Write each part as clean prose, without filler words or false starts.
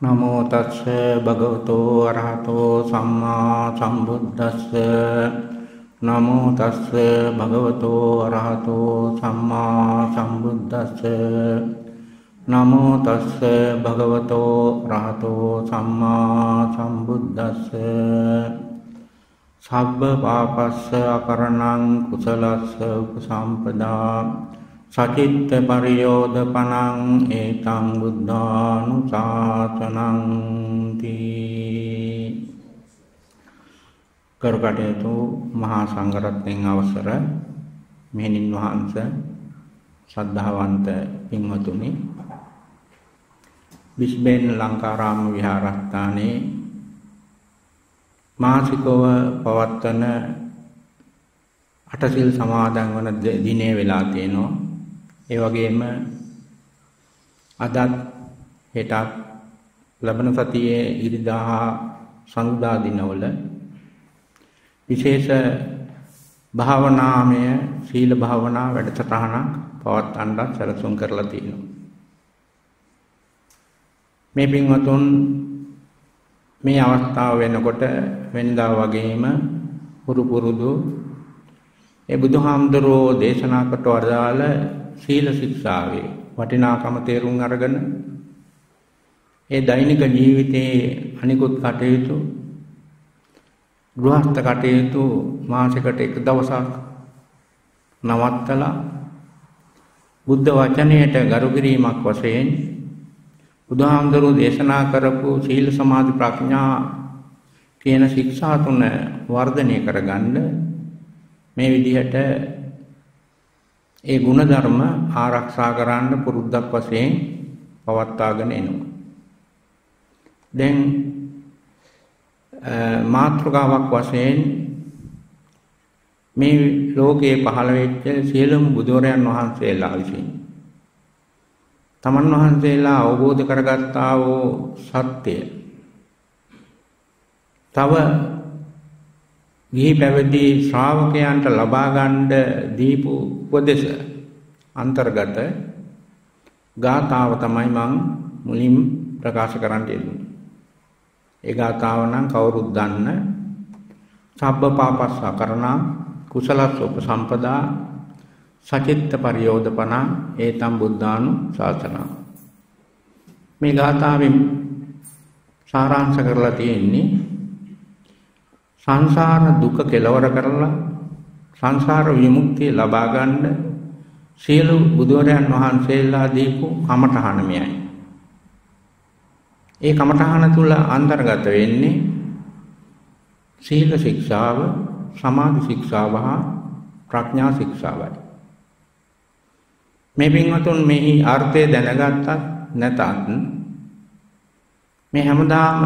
නමෝ තස්ස භගවතෝ අරහතෝ සම්මා සම්බුද්දස්ස නමෝ තස්ස භගවතෝ අරහතෝ සම්මා සම්බුද්දස්ස නමෝ තස්ස භගවතෝ අරහතෝ සම්මා සම්බුද්දස්ස සබ්බ පාපස්ස අකරණං කුසලස්ස උපසම්පදා සචිත්ත පරියෝදපනං ඒතං බුද්ධානුශාසනං තී. කරුකටයුතු මහා සංඝරත්නයන් අවසර මෙහෙණින් වහන්සේ ශ්‍රද්ධාවන්ත පින්වතුනි, බිස්බේන් ලංකාරාම විහාරස්ථානයේ මාසිකව පවත්වන අටසිල් සමාදන් වන දිනේ වෙලා තියෙනවා. ඒ වගේම අදත් හෙටත් ලබන සතියේ ඉරිදා සංගුදා දිනවල විශේෂ භාවනාමය සීල භාවනා වැඩසටහනක් පවත්වන්නත් සැලසුම් කරලා තියෙනවා. මේ පින්වතුන් මේ අවස්ථාව වෙනකොට වෙනදා වගේම පුරුදු ඒ බුදුහාමුදුරුවෝ දේශනා කොට වදාළ සීල ශික්ෂාවේ වටිනාකම තේරුම් අරගෙන ඒ දෛනික ජීවිතයේ අනිකුත් කටයුතු ගෘහස්ත කටයුතු මාසයකට එක දවසක් නවත්තලා බුද්ධ වචනයට ගරු කිරීමක් වශයෙන් බුදුහාමුදුරුවෝ දේශනා කරපු සීල සමාධි ප්‍රඥා කියන ශික්ෂා තුන වර්ධනය කරගන්න මේ විදිහට ඒ ගුණධර්ම ආරක්ෂා කරන්න පුරුද්දක් වශයෙන් පවත්වාගෙන එනවා. දැන් මාතෘකාවක් වශයෙන් මේ ලෝකයේ පහළ වෙච්ච සියලුම බුදුරයන් වහන්සේලා විසින් තමන් වහන්සේලා අවබෝධ කරගත්තා වූ සත්‍යය තව ගිහි පැවිදි ශ්‍රාවකයන්ට ලබා ගන්න දීපු උපදේශ අන්තර්ගත ගාථාව තමයි මම මුලින් ප්‍රකාශ කරන්න යෙදුනේ. ඒ ගාථාව නම් කවුරුත් දන්න සබ්බ පාපස්ස අකරණං කුසලස්ස උපසම්පදා සචිත්ත පරියෝදපනං ඒතං බුද්ධානුශාසනං. මේ ගාථාවෙන් සාරාංශ කරලා තියෙන්නේ සංසාර දුක කෙලවර කරලා සංසාර විමුක්තිය ලබා ගන්න සියලු බුදුරයන් වහන්සේලා දීපු කමඨහන මෙයයි. ඒ කමඨහන තුල අන්තර්ගත වෙන්නේ සීල ශික්ෂාව, සමාධි ශික්ෂාව හා ප්‍රඥා ශික්ෂාවයි. මේ පින්වතුන් මේ අර්ථය දැනගත්තත් නැතත් මේ හැමදාම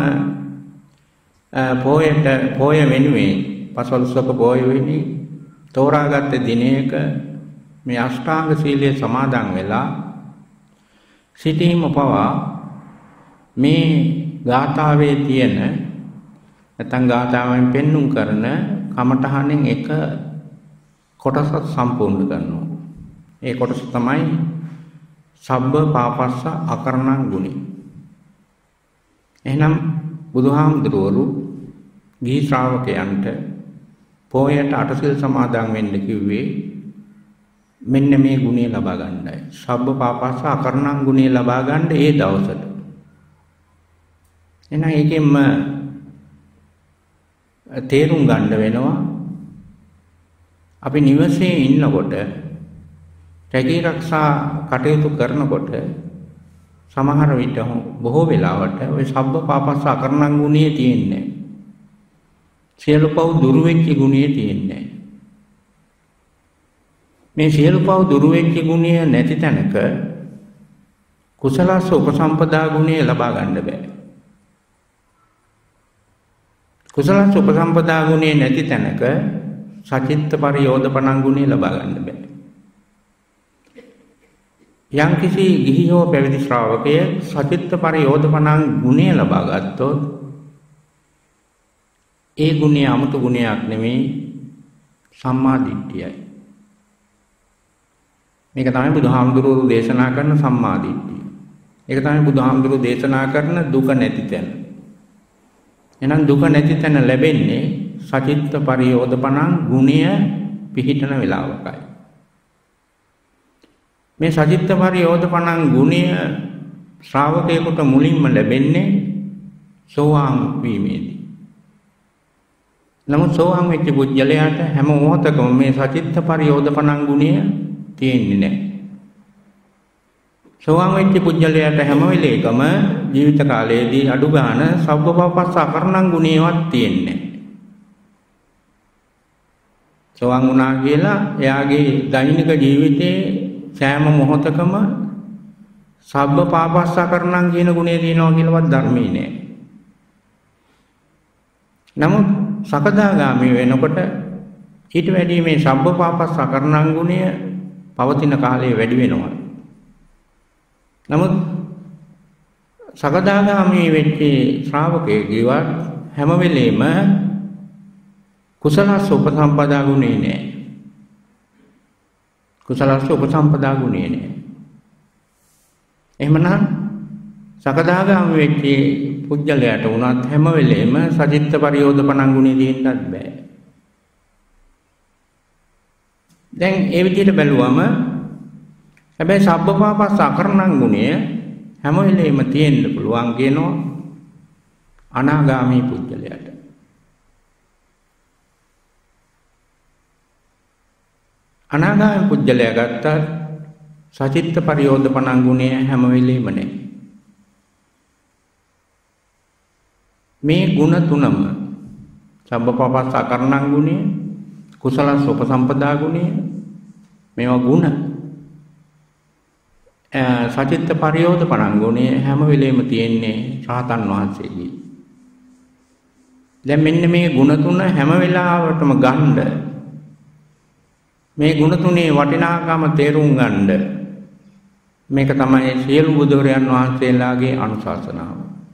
පොය වෙනුවෙන් පසළොස්වක පොය වෙනුවෙන් තෝරාගත්ත දිනයක මේ අෂ්ටාංග සීලය සමාදන් වෙලා සිටීම පවා මේ ගාථාවේ තියෙන නැත්නම් ගාථාවෙන් පෙන්눔 කරන කමඨහනෙන් එක කොටසක් සම්පූර්ණ කරනවා. ඒ කොටස තමයි සබ්බ පාපස්ස අකරණං ගුණි. එහෙනම් බුදුහාමුදුරුවෝ ගිහි ශ්‍රාවකයන්ට පොයට අටසිල් සමාදන් වෙන්න කිව්වේ මෙන්න මේ ගුණය ලබා ගන්නයි. සබ්බ පාපස්ස අකරණං ගුණය ලබා ගන්න ඒ දවසට. එහෙනම් ඒකෙන්ම තේරුම් ගන්න වෙනවා අපි නිවසේ ඉන්නකොට රැකී ආරක්ෂා කටයුතු කරනකොට සමහර විට බොහෝ වෙලාවට ওই සබ්බ පාපස්ස අකරණං ගුණයේ තියෙන්නේ. සියලු පව් දුරු වෙච්ච ගුණයේ තියෙන්නේ. මේ සියලු පව් දුරු වෙච්ච ගුණය නැති තැනක කුසලස්ස උපසම්පදා ගුණය ලබා ගන්න බෑ. කුසලස්ස උපසම්පදා ගුණය නැති තැනක සචිත්ත පරියෝදපනං ගුණය ලබා ගන්න බෑ. යම්කිසි ගිහි හෝ පැවිදි ශ්‍රාවකය සචිත්ත පරියෝදපනං ගුණය ලබා ගත්තොත් ඒ ගුණය 아무තු ගුණයක් නෙමෙයි, සම්මා දිට්ඨියයි. මේක තමයි බුදුහාමුදුරුවෝ දේශනා කරන සම්මා දිට්ඨිය. ඒක තමයි බුදුහාමුදුරුවෝ දේශනා කරන දුක නැති තැන. එහෙනම් දුක නැති තැන ලැබෙන්නේ සචිත්ත පරියෝධපණං ගුණය පිහිටන වෙලාවකයි. මේ සචිත්ත පරියෝධපණං ගුණය ශ්‍රාවකයෙකුට මුලින්ම ලැබෙන්නේ සෝවාන් වීමේදී. නමුත් සෝවාන් වෙච්ච පුජ්‍යලයාට හැම මොහොතකම මේ සචිත්ත පරියෝධපණං ගුණය තියෙන්නේ නැහැ. සෝවාන් වෙච්ච පුජ්‍යලයාට හැම වෙලේකම ජීවිත කාලයේදී අඩු ගන්න සබ්බපාපස්ස අකරණං ගුණේවත් තියෙන්නේ නැහැ. සෝවාන් වුණා කියලා එයාගේ දෛනික ජීවිතේ සෑම මොහොතකම සබ්බපාපස්ස අකරණං කියන ගුණය තියෙනවා කියලාවත් ධර්මයේ නැහැ. නමුත් සකදාගාමී වෙනකොට ඊට වැඩි මේ සබ්බපාපස්ස අකරණං ගුණය පවතින කාලය වැඩි වෙනවා. නමුත් සකදාගාමී වෙච්ච ශ්‍රාවකයෙකුට හැම වෙලෙම කුසලස්ස උපසම්පදා ගුණේ නැහැ. කුසලස්ස උපසම්පදා ගුණේ නැහැ. එහෙමනම් සකදාගාමී වෙච්ච පුජ්‍යලයට උනත් හැම වෙලෙම සචිත්ත පරියෝධපණං ගුණේ දින්නත් බෑ. දැන් ඒ විදිහට බැලුවම හැබැයි සබ්බපාපස්ස අකරණං ගුණය හැම වෙලෙම තියෙන්න පුළුවන් කියනවා අනාගාමී පුජ්‍යලයට. අනාගාමී පුජ්‍යලයා ගත්තත් සචිත්ත පරියෝධපණං ගුණය හැම වෙලෙම නැහැ. මේ ගුණ තුනම සබ්බපාපස්ස අකරණං ගුණය, කුසලස්ස උපසම්පදා ගුණය, මේවා ගුණ සචිත්ත පරියෝධපණං ගුණය හැම වෙලෙම තියෙන්නේ රහතන් වහන්සේගේ. දැන් මෙන්න මේ ගුණ තුන හැම වෙලාවටම ගන්න මේ ගුණ තුනේ වටිනාකම තේරුම් ගන්න මේක තමයි සියලු බුදුරයන් වහන්සේලාගේ අනුශාසනාව.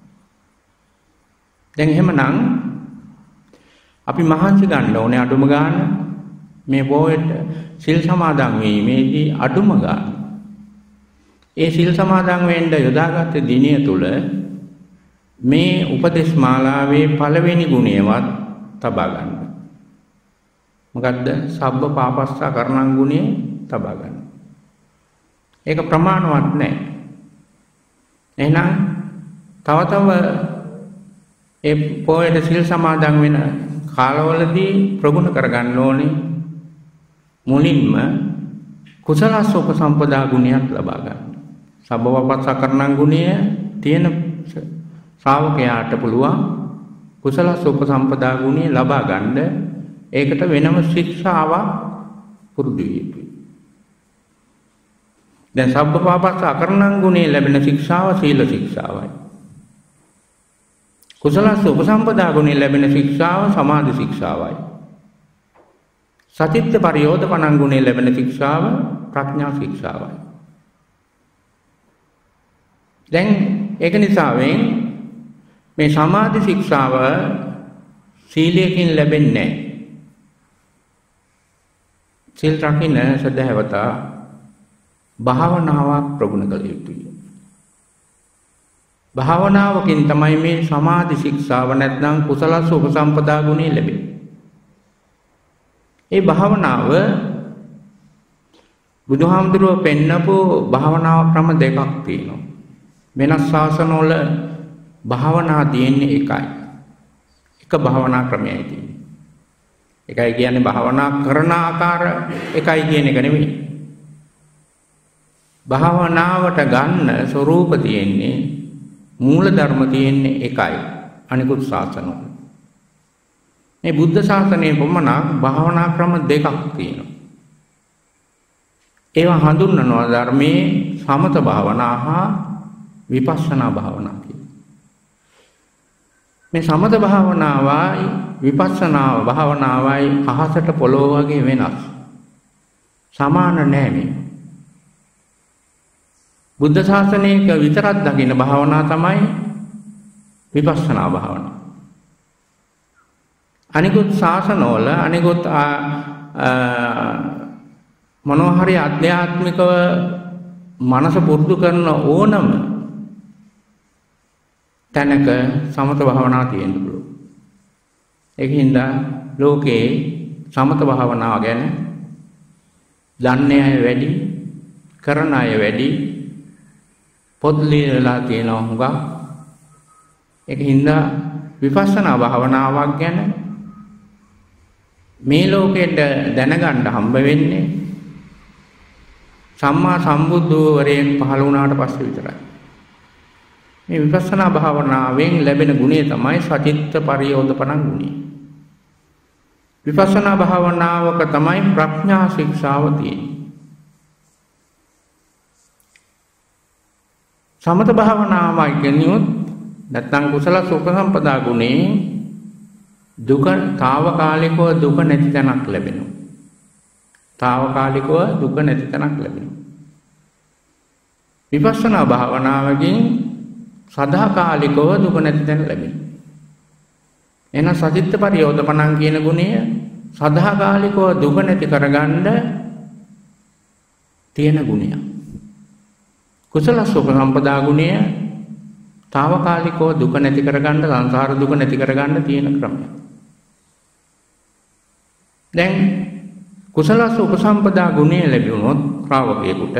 දැන් එහෙමනම් අපි මහන්සි ගන්න ඕනේ අඩුම ගන්න මේ පොයට සිල් සමාදන් වීමේදී අඩුම ගන්න. ඒ සිල් සමාදන් වෙන්න යොදාගත් දිනය තුල මේ උපදේශ මාලාවේ පළවෙනි ගුණයවත් තබා ගන්න. මොකද්ද? සබ්බ පාපස්ස අකරණං ගුණය තබා ගන්න. ඒක ප්‍රමාණවත් නැහැ. එහෙනම් තව ඒ පොයේ සිල් සමාදන් වෙන කාලවලදී ප්‍රගුණ කරගන්න ඕනේ මුලින්ම කුසලස්ස උපසම්පදා ගුණයක් ලබා ගන්න. සබ්බපාපස්ස අකරණං ගුණය තියෙන ශ්‍රාවකයාට පුළුවන් කුසලස්ස උපසම්පදා ගුණය ලබා ගන්න. ඒකට වෙනම ශික්ෂාවක් පුරුදු වෙයි. දැන් සබ්බපාපස්ස අකරණං ගුණේ ලැබෙන ශික්ෂාව සීල ශික්ෂාවයි. කුසලස්ස උපසම්පදා ගුණේ ලැබෙන ශික්ෂාව සමාධි ශික්ෂාවයි. සචිත්ත පරියෝධපණං ගුණේ ලැබෙන ශික්ෂාව ප්‍රඥා ශික්ෂාවයි. දැන් ඒක නිසා මේ සමාධි ශික්ෂාව සීලයෙන් ලැබෙන්නේ නැහැ. සිල් රකින්න සදහැවතා භාවනාවක් ප්‍රගුණ කළ යුතුයි. භාවනාවකින් තමයි මේ සමාධි ශික්ෂාව නැත්නම් කුසලස්ස උපසම්පදා ගුණය ලැබෙන්නේ. ඒ භාවනාව බුදුහාමුදුරුවෝ පෙන්නපු භාවනාව ක්‍රම දෙකක් තියෙනවා. වෙනස් ශාසනවල භාවනා තියෙන්නේ එකයි. එක භාවනා ක්‍රමයයි තියෙන්නේ. එකයි කියන්නේ භාවනා කරන ආකාර එකයි කියන එක නෙමෙයි. භාවනාවට ගන්න ස්වરૂප තියෙන්නේ මූල ධර්ම තියෙන්නේ එකයි අනිකුත් ශාසනවල. මේ බුද්ධ ශාසනයේ පමණක් භාවනා ක්‍රම දෙකක් තියෙනවා. ඒවා හඳුන්වනවා ධර්මයේ සමත භාවනා හා විපස්සනා භාවනා කියලා. මේ සමත භාවනාවයි විපස්සනා භාවනාවයි අහසට පොළොව වගේ වෙනස්. සමාන නෑ මේ. බුද්ධ ශාසනයක විතරක් දකින භාවනා තමයි විපස්සනා භාවනාව. අනිකුත් ශාසනවල අනිකුත් මොනවා හරි ආධ්‍යාත්මිකව මනස පුරුදු කරන ඕනම තැනක සමත භාවනාව තියෙන්න පුළුවන්. ඒකින්ද ලෝකේ සමත භාවනාව ගැන දන්නේ අය වැඩි, කරන අය වැඩි, පොත් ලියලා තියෙනවා හුඟක්. ඒකින්ද විපස්සනා භාවනාවක් ගැන මේ ලෝකෙට දැනගන්න හම්බ වෙන්නේ සම්මා සම්බුද්ධවරයෙක් පහළ වුණාට පස්සේ විතරයි. මේ විපස්සනා භාවනාවෙන් ලැබෙන ගුණය තමයි සචිත්ත පරියෝධපණ ගුණය. විපස්සනා භාවනාවක තමයි ප්‍රඥා ශික්ෂාව තියෙන්නේ. සමත භාවනාවයි කියනොත් නැත්නම් කුසල සුඛසම්පදා ගුණේ දුක తాවකාලිකව දුක නැති තැනක් ලැබෙනවා. తాවකාලිකව දුක නැති තැනක් ලැබෙනවා. විපස්සනා භාවනාවකින් සදාකාලිකව දුක නැති තැන ලැබෙනවා. එහෙනම් සචිත්ත පරියෝධපණං කියන ගුණය සදාකාලිකව දුක නැති කරගන්න තියෙන ගුණයක්. කුසල සුඛසම්පදා ගුණය తాවකාලිකව දුක නැති කරගන්න, සංසාර දුක නැති කරගන්න තියෙන ක්‍රමයක්. දැන් කුසල සුඛසම්පදා ගුණය ලැබුණොත් ශ්‍රාවකයෙකුට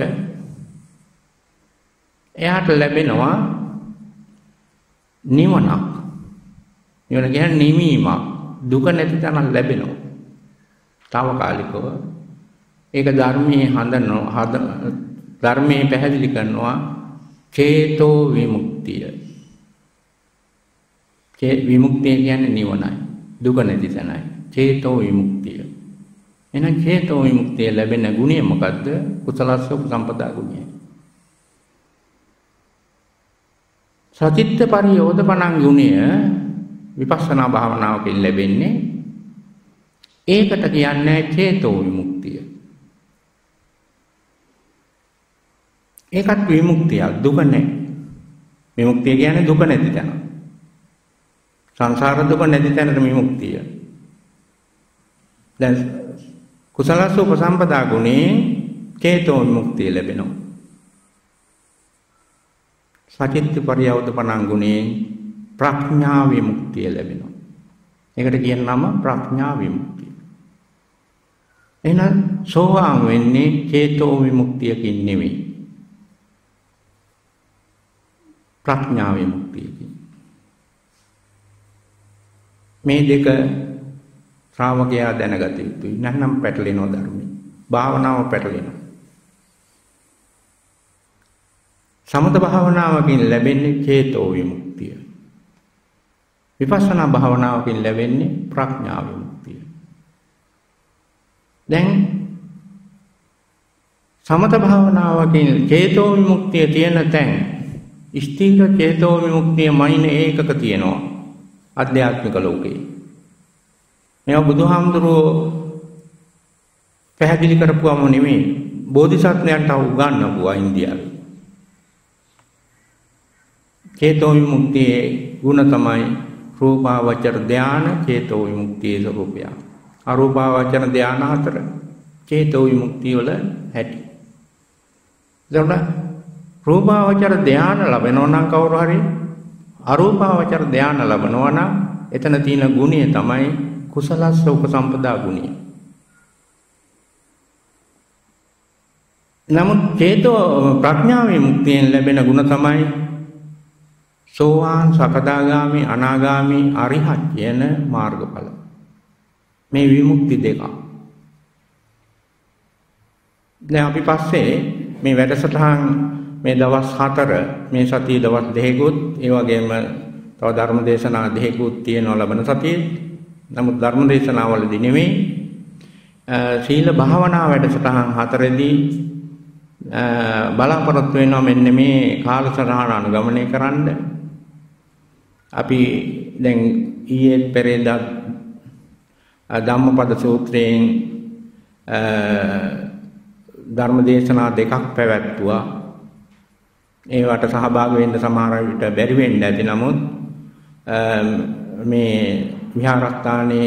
එයාට ලැබෙනවා නිවනක්. නිවන කියන්නේ නිවීමක්. දුක නැති තැනක් ලැබෙනවා. తాවකාලිකව. ඒක ධර්මයේ ධර්මයේ පැහැදිලි කරනවා චේතෝ විමුක්තිය. විමුක්තිය කියන්නේ නිවනයි. දුක නැති තැනයි. චේතෝ විමුක්තිය. එහෙනම් චේතෝ විමුක්තිය ලැබෙන ගුණය මොකද්ද? කුසලස්ස උපසම්පදා ගුණය. සචිත්ත පරියෝධපණං ගුණය විපස්සනා භාවනාවකින් ලැබෙන්නේ. ඒකට කියන්නේ චේතෝ විමුක්තිය. ඒකත් විමුක්තිය, දුක නැහැ. විමුක්තිය කියන්නේ දුක නැති තැන. සංසාර දුක නැති තැනට විමුක්තිය. දැන් කුසලස්ස උපසම්පදා ගුණේ චේතෝ විමුක්තිය ලැබෙනවා. සචිත්ත පරියෝධපණං ගුණේ ප්‍රඥා විමුක්තිය ලැබෙනවා. ඒකට කියන නම ප්‍රඥා විමුක්තිය. එහෙනම් සෝවාන් වෙන්නේ චේතෝ විමුක්තියකින් නෙවෙයි. ප්‍රඥා විමුක්තියකින්. මේ දෙක ශ්‍රාවකයා දැනගත යුතුයි. නැත්නම් පැටලෙනවා ධර්මයේ. භාවනාව පැටලෙනවා. සමත භාවනාවකින් ලැබෙන්නේ චේතෝ විමුක්තිය. විපස්සනා භාවනාවකින් ලැබෙන්නේ ප්‍රඥා විමුක්තිය. දැන් සමත භාවනාවකින් චේතෝ විමුක්තිය තියෙන තැන් ස්ථීර චේතෝ විමුක්තිය මයින් ඒකක තියෙනවා ආධ්‍යාත්මික ලෝකේ. මේවා බුදුහාමුදුරුවෝ පැහැදිලි කරපුවම නෙමෙයි බෝධිසත්වයන්ට උගන්වපුවා ඉන්දියාවේ. චේතෝ විමුක්තියේ ගුණ තමයි රූපාවචර ධාන චේතෝ විමුක්තියේ ස්වરૂපය. අරූපාවචර ධාන හතර චේතෝ විමුක්තිය වල හැටි. එතකොට රූපාවචර ධාන ලැබෙනවා නම් කවුරු හරි අරූපාවචර ධාන ලැබනවා නම් එතන තියෙන ගුණය තමයි කුසලස්ස උපසම්පදා ගුණය. නමුත් චේතෝ ප්‍රඥා විමුක්තියෙන් ලැබෙන ගුණ තමයි සෝවාන් සකදාගාමි අනාගාමි අරිහත් කියන මාර්ගඵල. මේ විමුක්ති දෙක. දැන් අපි පස්සේ මේ වැඩසටහන් මේ දවස් 4 මේ සතිය දවස් 2කුත් ඒ වගේම තව ධර්ම දේශනා 2කුත් තියෙනවා ලබන සතියේ. නමුත් ධර්ම දේශනාවලදී නෙමෙයි සීල භාවනා වැඩසටහන් 4දී බලාපොරොත්තු වෙනවා මෙන්න මේ කාලසටහන අනුගමනය කරන්න. අපි දැන් ඊයේ පෙරේදා ධම්මපද සූත්‍රයෙන් ධර්ම දේශනා 2ක් පැවැත්තුවා. ඒවට සහභාගී වෙන්න සමහර විට බැරි වෙන්න ඇති. නමුත් මේ විහාරස්ථානයේ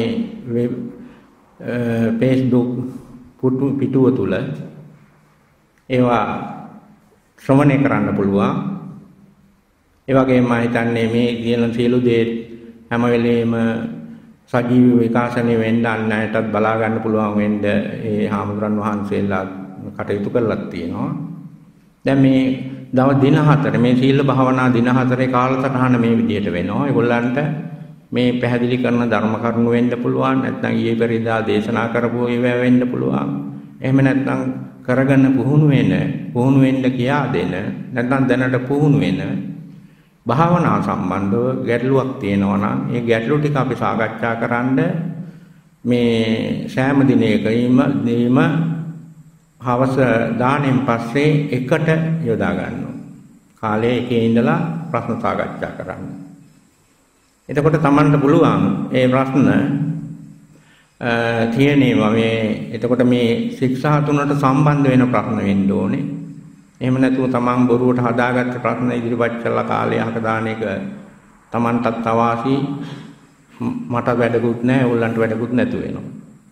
Facebook පිටුව තුල ඒවා ශ්‍රවණය කරන්න පුළුවන්. ඒ වගේම මම හිතන්නේ මේ කියන සියලු දේ හැම වෙලෙම සජීවී විකාශනය වෙන්න අන්නයටත් බලා ගන්න පුළුවන් වෙන්න ඒ හාමුදුරන් වහන්සේලා කටයුතු කරලා තියෙනවා. දැන් මේ දින 4 මේ සීල භාවනා දින 4 කාලසටහන මේ විදිහට වෙනවා. ඒගොල්ලන්ට මේ පැහැදිලි කරන ධර්ම කරුණු වෙන්න පුළුවන්. නැත්නම් ඊයේ පෙරේදා දේශනා කරපු ඒවා වෙන්න පුළුවන්. එහෙම නැත්නම් කරගෙන පුහුණු වෙන්න කියා දෙන නැත්නම් දැනට පුහුණු වෙන භාවනා සම්බන්ධව ගැටලුවක් තියෙනවා නම් ඒ ගැටලු ටික අපි සාකච්ඡා කරන්න මේ සෑම දිනයකම හවස දාණයෙන් පස්සේ එකට යොදා ගන්නවා. කාලේ එකේ ඉඳලා ප්‍රශ්න සාකච්ඡා කරන්න. එතකොට Tamanට පුළුවන් ඒ ප්‍රශ්න තියෙනවා මේ එතකොට මේ ශික්ෂා තුනට සම්බන්ධ වෙන ප්‍රශ්න වෙන්න ඕනේ. එහෙම නැතුව Taman බොරුවට හදාගත්ත ප්‍රශ්න ඉදිරිපත් කළා කාලය අහක දාන එක Tamanටත් අවාසි මට වැඩකුත් නැහැ ඕගොල්ලන්ට වැඩකුත් නැතු වෙනවා.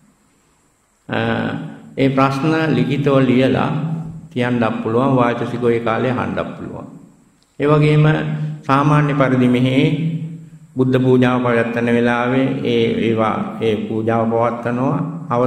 ඒ ප්‍රශ්න ලිඛිතව ලියලා තියන්නත් පුළුවන් වාචසිකව ඒ කාලේ අහන්නත් පුළුවන්. ඒ වගේම සාමාන්‍ය පරිදි මෙහි බුද්ධ පූජාව පවත්වන වෙලාවේ ඒ පූජාව පවත්වනවා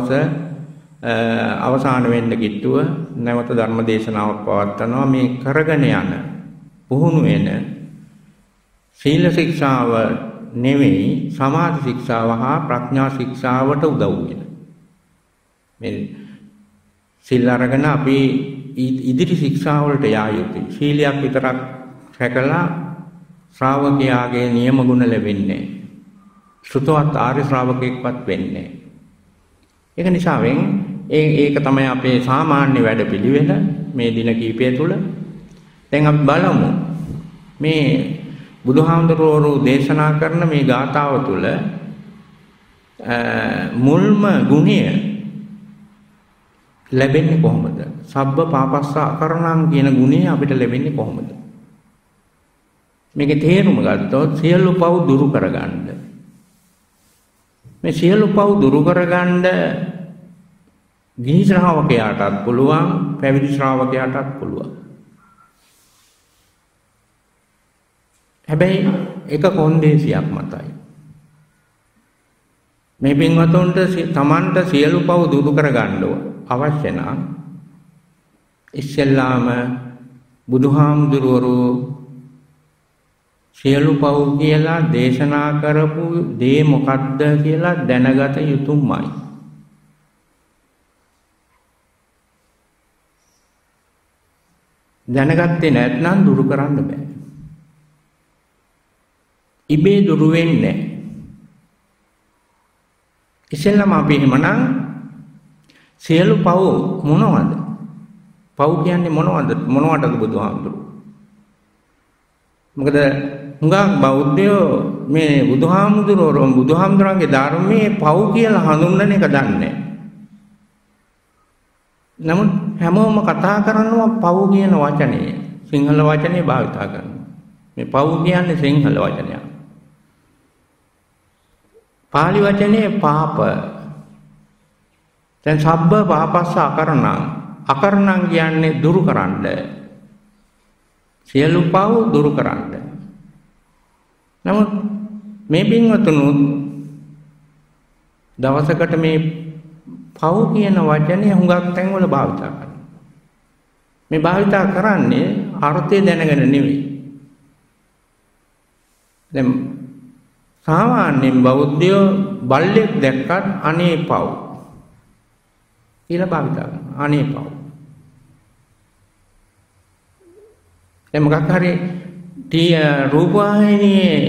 අවසාන වෙන්න කිට්ටුව නැවත ධර්ම දේශනාවක් පවත්වනවා. මේ කරගෙන යන පුහුණු වෙන සීල ශික්ෂාව නෙවෙයි සමාධි ශික්ෂාව හා ප්‍රඥා ශික්ෂාවට උදව් වෙන මේ සීල අරගෙන අපි ඉදිරි ශික්ෂා වලට යා යුතුයි. සීලයක් විතරක් රැකලා ශ්‍රාවකයාගේ නියම ගුණ ලැබෙන්නේ සුතවත් ආර්ය ශ්‍රාවකෙක්වත් වෙන්නේ. ඒක නිසා ඒක තමයි අපේ සාමාන්‍ය වැඩපිළිවෙල මේ දින කිහිපය තුළ. දැන් අපි බලමු මේ බුදුහාමුදුරුවෝ දේශනා කරන මේ ගාථාව තුළ මුල්ම ගුණය ලැබෙන්නේ කොහොමද? සබ්බ පාපස්ස අකරණං කියන ගුණය අපිට ලැබෙන්නේ කොහොමද? මේකේ තේරුම ගත්තොත් සියලු පව් දුරු කරගන්න. මේ සියලු පව් දුරු කරගන්න ගිහි ශ්‍රාවකයාටත් පුළුවන්, පැවිදි ශ්‍රාවකයාටත් පුළුවන්. හැබැයි එක කොන්දේසියක් මතයි. මේ පින්වතුන්ට තමන්ට සියලු පව් දුරු කරගන්න අවශ්‍ය නම් ඉස්සෙල්ලාම බුදුහාමුදුරුවෝ සියලු පව් කියලා දේශනා කරපු දේ මොකක්ද කියලා දැනගත යුතුමයි. දැනගත්තේ නැත්නම් දුරු කරන්න බෑ. ඉබේ දුරු වෙන්නේ නැහැ. ඉස්සෙල්ලාම අපි එහෙමනම් සියලු පව් මොනවද? පව් කියන්නේ මොනවටද බුදුහාමුදුරුවෝ? මොකද හුඟක් බෞද්ධයෝ මේ බුදුහාමුදුරන්ගේ ධර්මයේ පව් කියලා හඳුන්වන එක දන්නේ නැහැ. නමුත් හැමෝම කතා කරනවා පව් කියන වචනේ. සිංහල වචනේ භාවිත කරනවා. මේ පව් කියන්නේ සිංහල වචනයක්. පාලි වචනේ පාප. දැන් සබ්බ පාපස්ස අකරණං. අකරණං කියන්නේ දුරු කරන්න. සියලු පව් දුරු කරන්න. නමුත් මේ පින්වතුනුත් දවසකට මේ පව් කියන වචනේ හුඟක් තැන්වල භාවිත කරනවා. මේ භාවිත කරන්නේ අර්ථය දැනගෙන නෙවෙයි. දැන් සාමාන්‍යයෙන් බෞද්ධයෝ බල්ලෙක් දැක්කත් අනේ පව් කියලා භාවිත කරනවා. අනේ පව්. දැන් මොකක් හරි රූපවාහිනියේ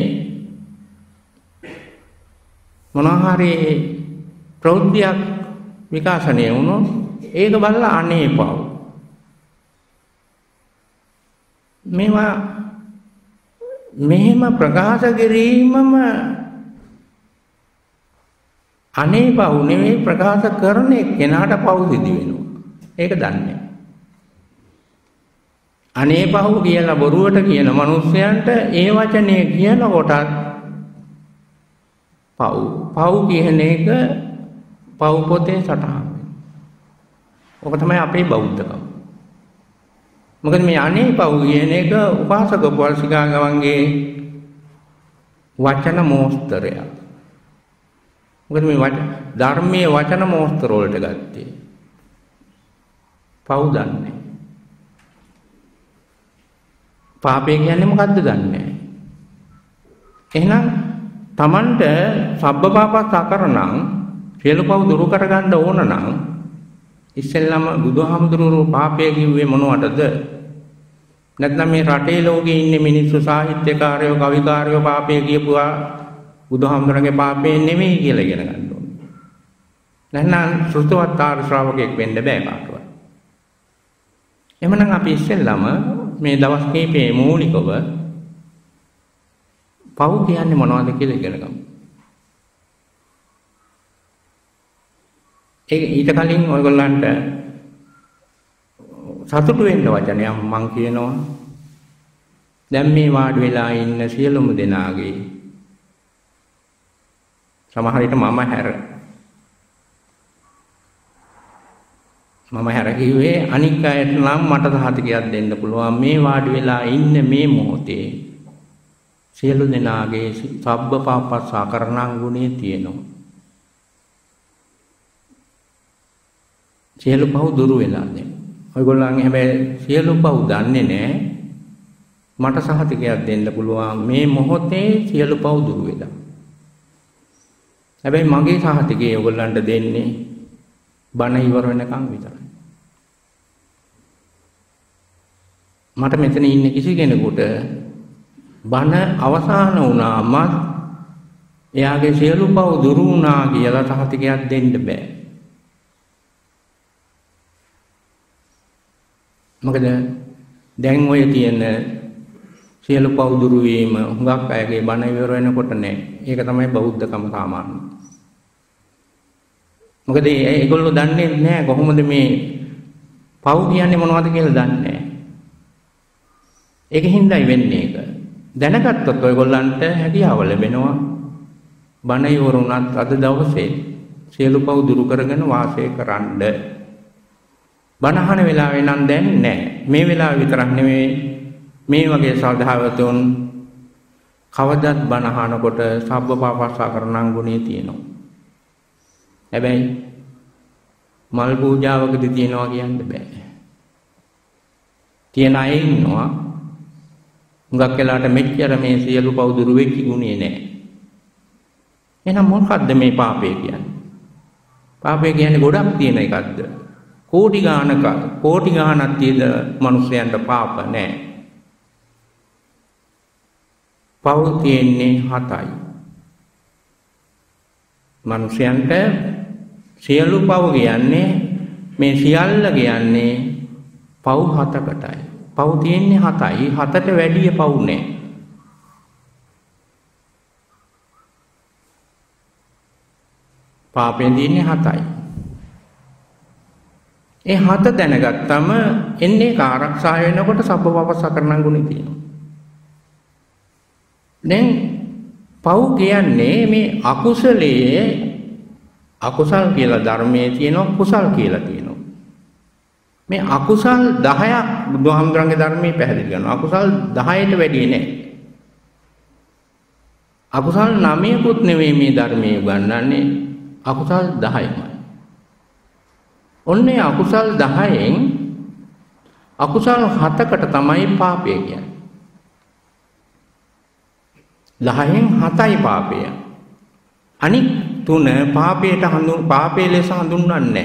මොනවා හරි ප්‍රවෘත්තියක් විකාශනය වුණොත් ඒක බලලා අනේ පව්. මේවා මෙහෙම ප්‍රකාශ කිරීමම අනේ පව් නෙවෙයි ප්‍රකාශ කරන කෙනාට පව් සිදු වෙනවා. ඒක දන්නේ. අනේ පව් කියලා බොරුවට කියන මිනිස්යන්ට ඒ වචනේ කියනකොට පව් කියන එක පව් පොතේ සටහන් වෙනවා. ඔක තමයි අපේ බෞද්ධකම. මොකද මේ අනේපව් කියන එක උපාසක උපාසිකාවන්ගේ වචන මෝස්තරය. මොකද මේ ධර්මයේ වචන මෝස්තර වලට ගත්තේ. පව් දන්නේ. පාපය කියන්නේ මොකද්ද දන්නේ. එහෙනම් Tamanට සබ්බ පාපස් අකරණං සියලු පව් දුරු කරගන්න ඕන නම් ඉස්සෙල්ලාම බුදුහාමුදුරුවෝ පාපය කිව්වේ මොනවටද? නැත්නම් මේ රටේ ලෝකේ ඉන්නේ මිනිස්සු සාහිත්‍යකාරයෝ කවිකාරයෝ පාපය කියපුවා බුදුහාමුදුරන්ගේ පාපේ නෙමෙයි කියලා ඉගෙන ගන්න ඕනේ. නැත්නම් සෘතවත් ආර්ය ශ්‍රාවකෙක් වෙන්න බෑ කාටවත්. එහෙනම් අපි ඉස්සෙල්ලාම මේ දවස් කීපේ මූලිකව පව් කියන්නේ මොනවද කියලා ඉගෙන ගමු. ඊට කලින් ඔයගොල්ලන්ට සතුටු වෙන්න වචනයක් මම කියනවා. දැන් මේ වාඩි වෙලා ඉන්න සියලුම දෙනාගේ සමහර විට මම හැර කිව්වේ අනික් අයට නම් මට සහතිකයක් දෙන්න පුළුවන් මේ වාඩි වෙලා ඉන්න මේ මොහොතේ සියලු දෙනාගේ සබ්බ පාපස් අකරණං ගුණේ තියෙනවා. සියලු පව් දුරු වෙලා දැන්. ඔයගොල්ලන් හැබැයි සියලු පව් දන්නේ නැහැ. මට සහතිකයක් දෙන්න පුළුවන් මේ මොහොතේ සියලු පව් දුරු වෙලා. හැබැයි මගේ සහතිකය ඔයගොල්ලන්ට දෙන්නේ බණ ඉවර වෙනකන් විතරයි. මට මෙතන ඉන්න කිසි කෙනෙකුට බණ අවසන් වුණාම එයාගේ සියලු පව් දුරු වුණා කියලා සහතිකයක් දෙන්න බෑ. මොකද දැන් ඔය තියෙන සියලු පව් දුරු වීම හුඟක් අයගේ බණ ඉවර වෙනකොට නෑ. ඒක තමයි බෞද්ධකම සාමාන්‍ය. මොකද ඒගොල්ලෝ දන්නේ නැහැ කොහොමද මේ පව් කියන්නේ මොනවද කියලා දන්නේ නැහැ. ඒකින්දයි වෙන්නේ ඒක. දැනගත්තොත් ඔයගොල්ලන්ට හැකියාව ලැබෙනවා බණ ඉවර වුණත් අද දවසේ සියලු පව් දුරු කරගෙන වාසය කරන්න. බණ අහන වෙලාවේ නම් දැන් නැහැ. මේ වෙලාව විතරක් නෙමෙයි මේ වගේ සාධාවතුන් කවදත් බණ අහනකොට සබ්බ පාපස්සා කරණං ගුණේ තියෙනවා. හැබැයි මල් පූජාවකදී තියනවා කියන්න බෑ. තියන අය ඉන්නවා. හුඟක් වෙලාට මෙච්චර මේ සියලු පව් දුරු වෙච්ච ගුණේ නැහැ. එහෙනම් මොකක්ද මේ පාපය කියන්නේ? පාපය කියන්නේ ගොඩක් තියෙන එකක්ද? කෝටි ගාණක් තියෙන මිනිස්යන්ට පාප නැහැ. පව් තියෙන්නේ 7යි. මිනිස්යන්ට සියලු පව් කියන්නේ මේ සියල්ල කියන්නේ පව් 7කටයි. පව් තියෙන්නේ 7යි. 7ට වැඩිය පව් නැහැ. පාපෙන් තියෙන්නේ 7යි. ඒ 7 දැනගත්තම එන්නේ ආරක්ෂා වෙනකොට සබ්බපාපස් අකරණං ගුණේ තියෙනවා. දැන් පව් කියන්නේ මේ අකුසලයේ අකුසල් කියලා ධර්මයේ තියෙනවා කුසල් කියලා තියෙනවා. මේ අකුසල් 10ක් බුදුහාමුදුරන්ගේ ධර්මයේ පැහැදිලි කරනවා. අකුසල් 10ට වැඩි නෑ. අකුසල් 9කුත් නෙවෙයි මේ ධර්මයේ උගන්වන්නේ. අකුසල් 10යි. ඔන්නේ අකුසල් 10න් අකුසල් 7කට තමයි පාපය කියන්නේ. 10න් 7යි පාපය. අනික් 3 පාපයේ ලෙස හඳුන්වන්නේ නැහැ.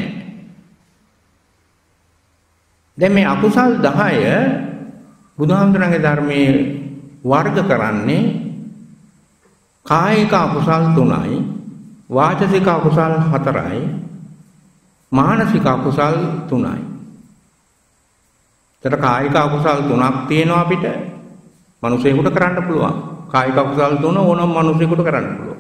දැන් මේ අකුසල් 10 බුදුහාමුදුරන්ගේ ධර්මයේ වර්ග කරන්නේ කායික අකුසල් 3යි, වාචසික අකුසල් 4යි, මානසික අකුසල් 3යි. ඒතර කායික අකුසල් 3ක් තියෙනවා අපිට. මිනිසෙකුට කරන්න පුළුවන්. කායික අකුසල් 3 ඕනම මිනිසෙකුට කරන්න පුළුවන්.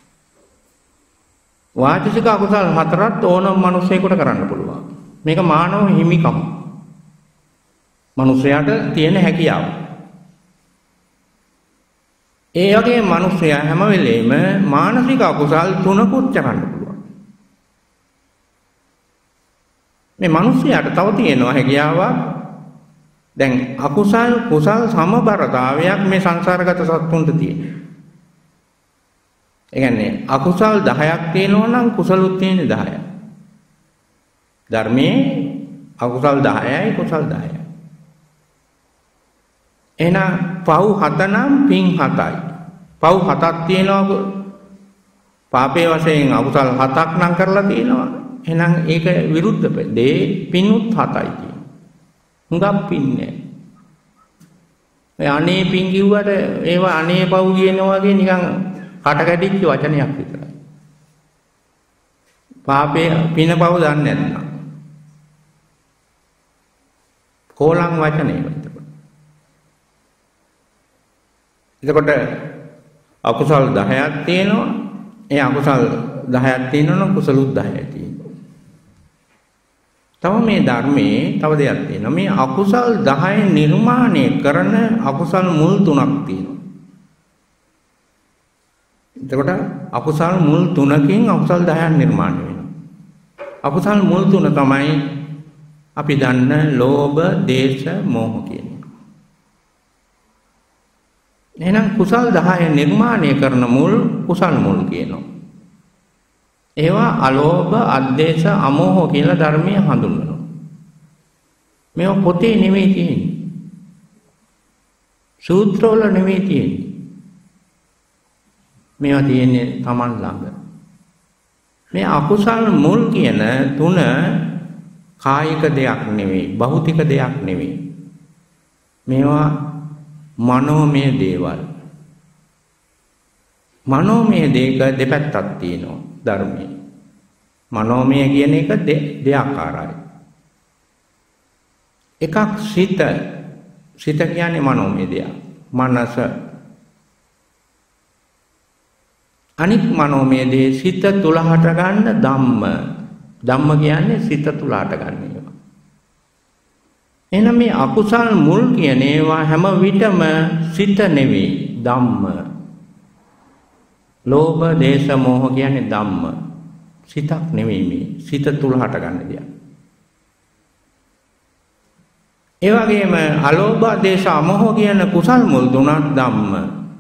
වාචික අකුසල් 4ත් ඕනම මිනිසෙකුට කරන්න පුළුවන්. මේක මානව හිමිකම. මිනිසයාට තියෙන හැකියාව. ඒ වගේ මිනිසයා හැම වෙලෙම මානසික අකුසල් 3කුත් කරන්න පුළුවන්. මේ මිනිසයාට තව තියෙනවා හැකියාවක් දැන් අකුසල් කුසල් සමබරතාවයක් මේ සංසාරගත සත්තුන්ට තියෙනවා. ඒ කියන්නේ අකුසල් 10ක් තියෙනවා නම් කුසලුත් තියෙන්නේ 10ක්. ධර්මයේ අකුසල් 10යි කුසල් 10යි. එහෙනම් පව් 7 නම් පින් 7යි. පව් 7ක් තියෙනවා පාපේ වශයෙන් අකුසල් 7ක් නම් කරලා තියෙනවා. එහෙනම් ඒක විරුද්ධ දෙේ පින්ුත් 7යි තියෙනවා. හුඟක් පින්නේ. අනේ පින් කිව්වට ඒවා අනේ පව් කියනවා වගේ නිකන් කට කැටිච්ච වචනයක් විතරයි. පාපේ පින පව් දන්නේ නැත්නම් කෝලං වචනේ එතකොට. එතකොට අකුසල් 10ක් තියෙනවා. ඒ අකුසල් 10ක් තියෙනවා නම් කුසලුත් 10යි තියෙනවා. තව මේ ධර්මයේ තව දෙයක් තියෙනවා. මේ අකුසල් 10 නිර්මාණය කරන අකුසල් මුල් 3ක් තියෙනවා. එතකොට අකුසල් මුල් 3කින් අකුසල් 10ක් නිර්මාණය වෙනවා. අකුසල් මුල් 3 තමයි අපි දන්න ලෝභ, දේශ, මෝහ කියන්නේ. එහෙනම් කුසල් 10 නිර්මාණය කරන මුල් කුසල් මුල් කියනවා. ඒවා අලෝභ, අද්වේෂ, අමෝහ කියලා ධර්මයේ හඳුන්වනවා. මේවා පොතේ නෙමෙයි තියෙන්නේ. සූත්‍රවල නෙමෙයි තියෙන්නේ. මේවා තියෙන්නේ Taman ළඟ. මේ අකුසල් මුල් කියන තුන කායික දෙයක් නෙවෙයි, භෞතික දෙයක් නෙවෙයි. මේවා මනෝමය දේවල්. මනෝමය දෙක දෙපැත්තක් තියෙනවා ධර්මයේ. මනෝමය කියන එක දෙආකාරයි. එකක් සිත. සිත කියන්නේ මනෝමය දෙයක්. මනස. අනික් මනෝමය දේ සිත තුල හට ගන්න ධම්ම. ධම්ම කියන්නේ සිත තුල හට ගන්න ඒවා. එහෙනම් මේ අකුසල් මුල් කියන ඒවා හැම විටම සිත නෙවෙයි ධම්ම. ලෝභ, දේශ, මෝහ කියන්නේ ධම්ම. සිතක් නෙවෙයි මේ. සිත තුල හට ගන්න දෙයක්. ඒ වගේම අලෝභ, දේශ, අමෝහ කියන කුසල් මුල් තුනක් ධම්ම.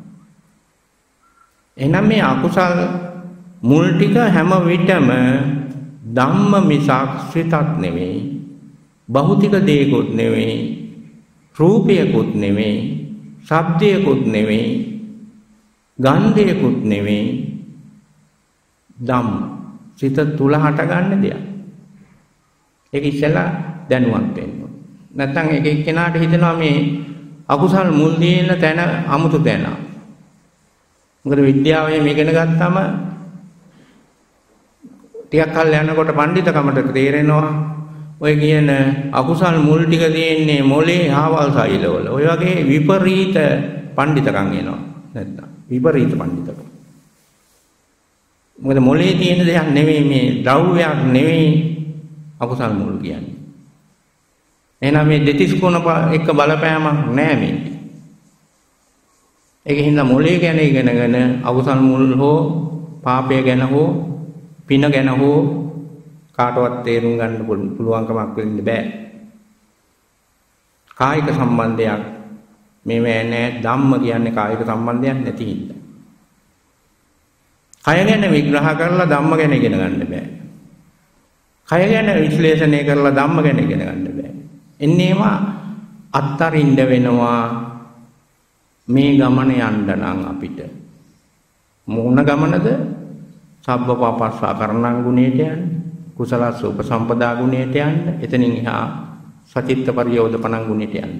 එහෙනම් මේ අකුසල් මුල් ටික හැම විටම ධම්ම මිසක් සිතක් නෙවෙයි. භෞතික දේකුත් නෙවෙයි. රූපයකුත් නෙවෙයි. ශබ්දයකුත් නෙවෙයි. ගන්ධයකුත් නෙවෙයි. ධම්ම. සිත තුල හට ගන්න දෙයක්. ඒක ඉස්සෙල්ලා දැනුවත් වෙන්න. නැත්නම් එක එක්කෙනාට හිතෙනවා මේ අකුසල් මුල් දින තැන අමුතු තැන. මොකද විද්‍යාවෙන් මේක ඉගෙන ගත්තාම ටිකක් කල් යනකොට පඬිතකමට තේරෙනවා ඔය කියන අකුසල් මුල් ටික තියෙන්නේ මොලේ ආවල් සෛලවල. ඔය වගේ විපරීත පඬිතකම් එනවා. නැත්නම් විපරීත පඬිතකම්. මොකද මොලේ තියෙන දෙයක් නෙවෙයි මේ ද්‍රව්‍යයක් නෙවෙයි අකුසල් මුල් කියන්නේ. එහෙනම් මේ දෙතිස් කුණ එක බලපෑමක් නෑ මේකේ. ඒක හින්දා මොලේ ගැන ඉගෙනගෙන අකුසල් මුල් හෝ පාපය ගැන හෝ පින ගැන හෝ කාටවත් තේරුම් ගන්න පුළුවන්කමක් වෙන්න බෑ. කායික සම්බන්ධයක් මේ නෑ. ධම්ම කියන්නේ කායික සම්බන්ධයක් නැති හින්දා. කය ගැන විග්‍රහ කරලා ධම්ම ගැන ඉගෙන ගන්න බෑ. කය ගැන විශ්ලේෂණය කරලා ධම්ම ගැන ඉගෙන ගන්න බෑ. එන්නේම අත්තරින්න වෙනවා මේ ගමන යන්න නම් අපිට. මොන ගමනද? සබ්බ පාපස්සා කරණං ගුණයට යන්න. කුසලස්ස උපසම්පදා ගුණයට යන්න. එතනින් එහා සචිත්ත පරියෝධපණං ගුණයට යන්න.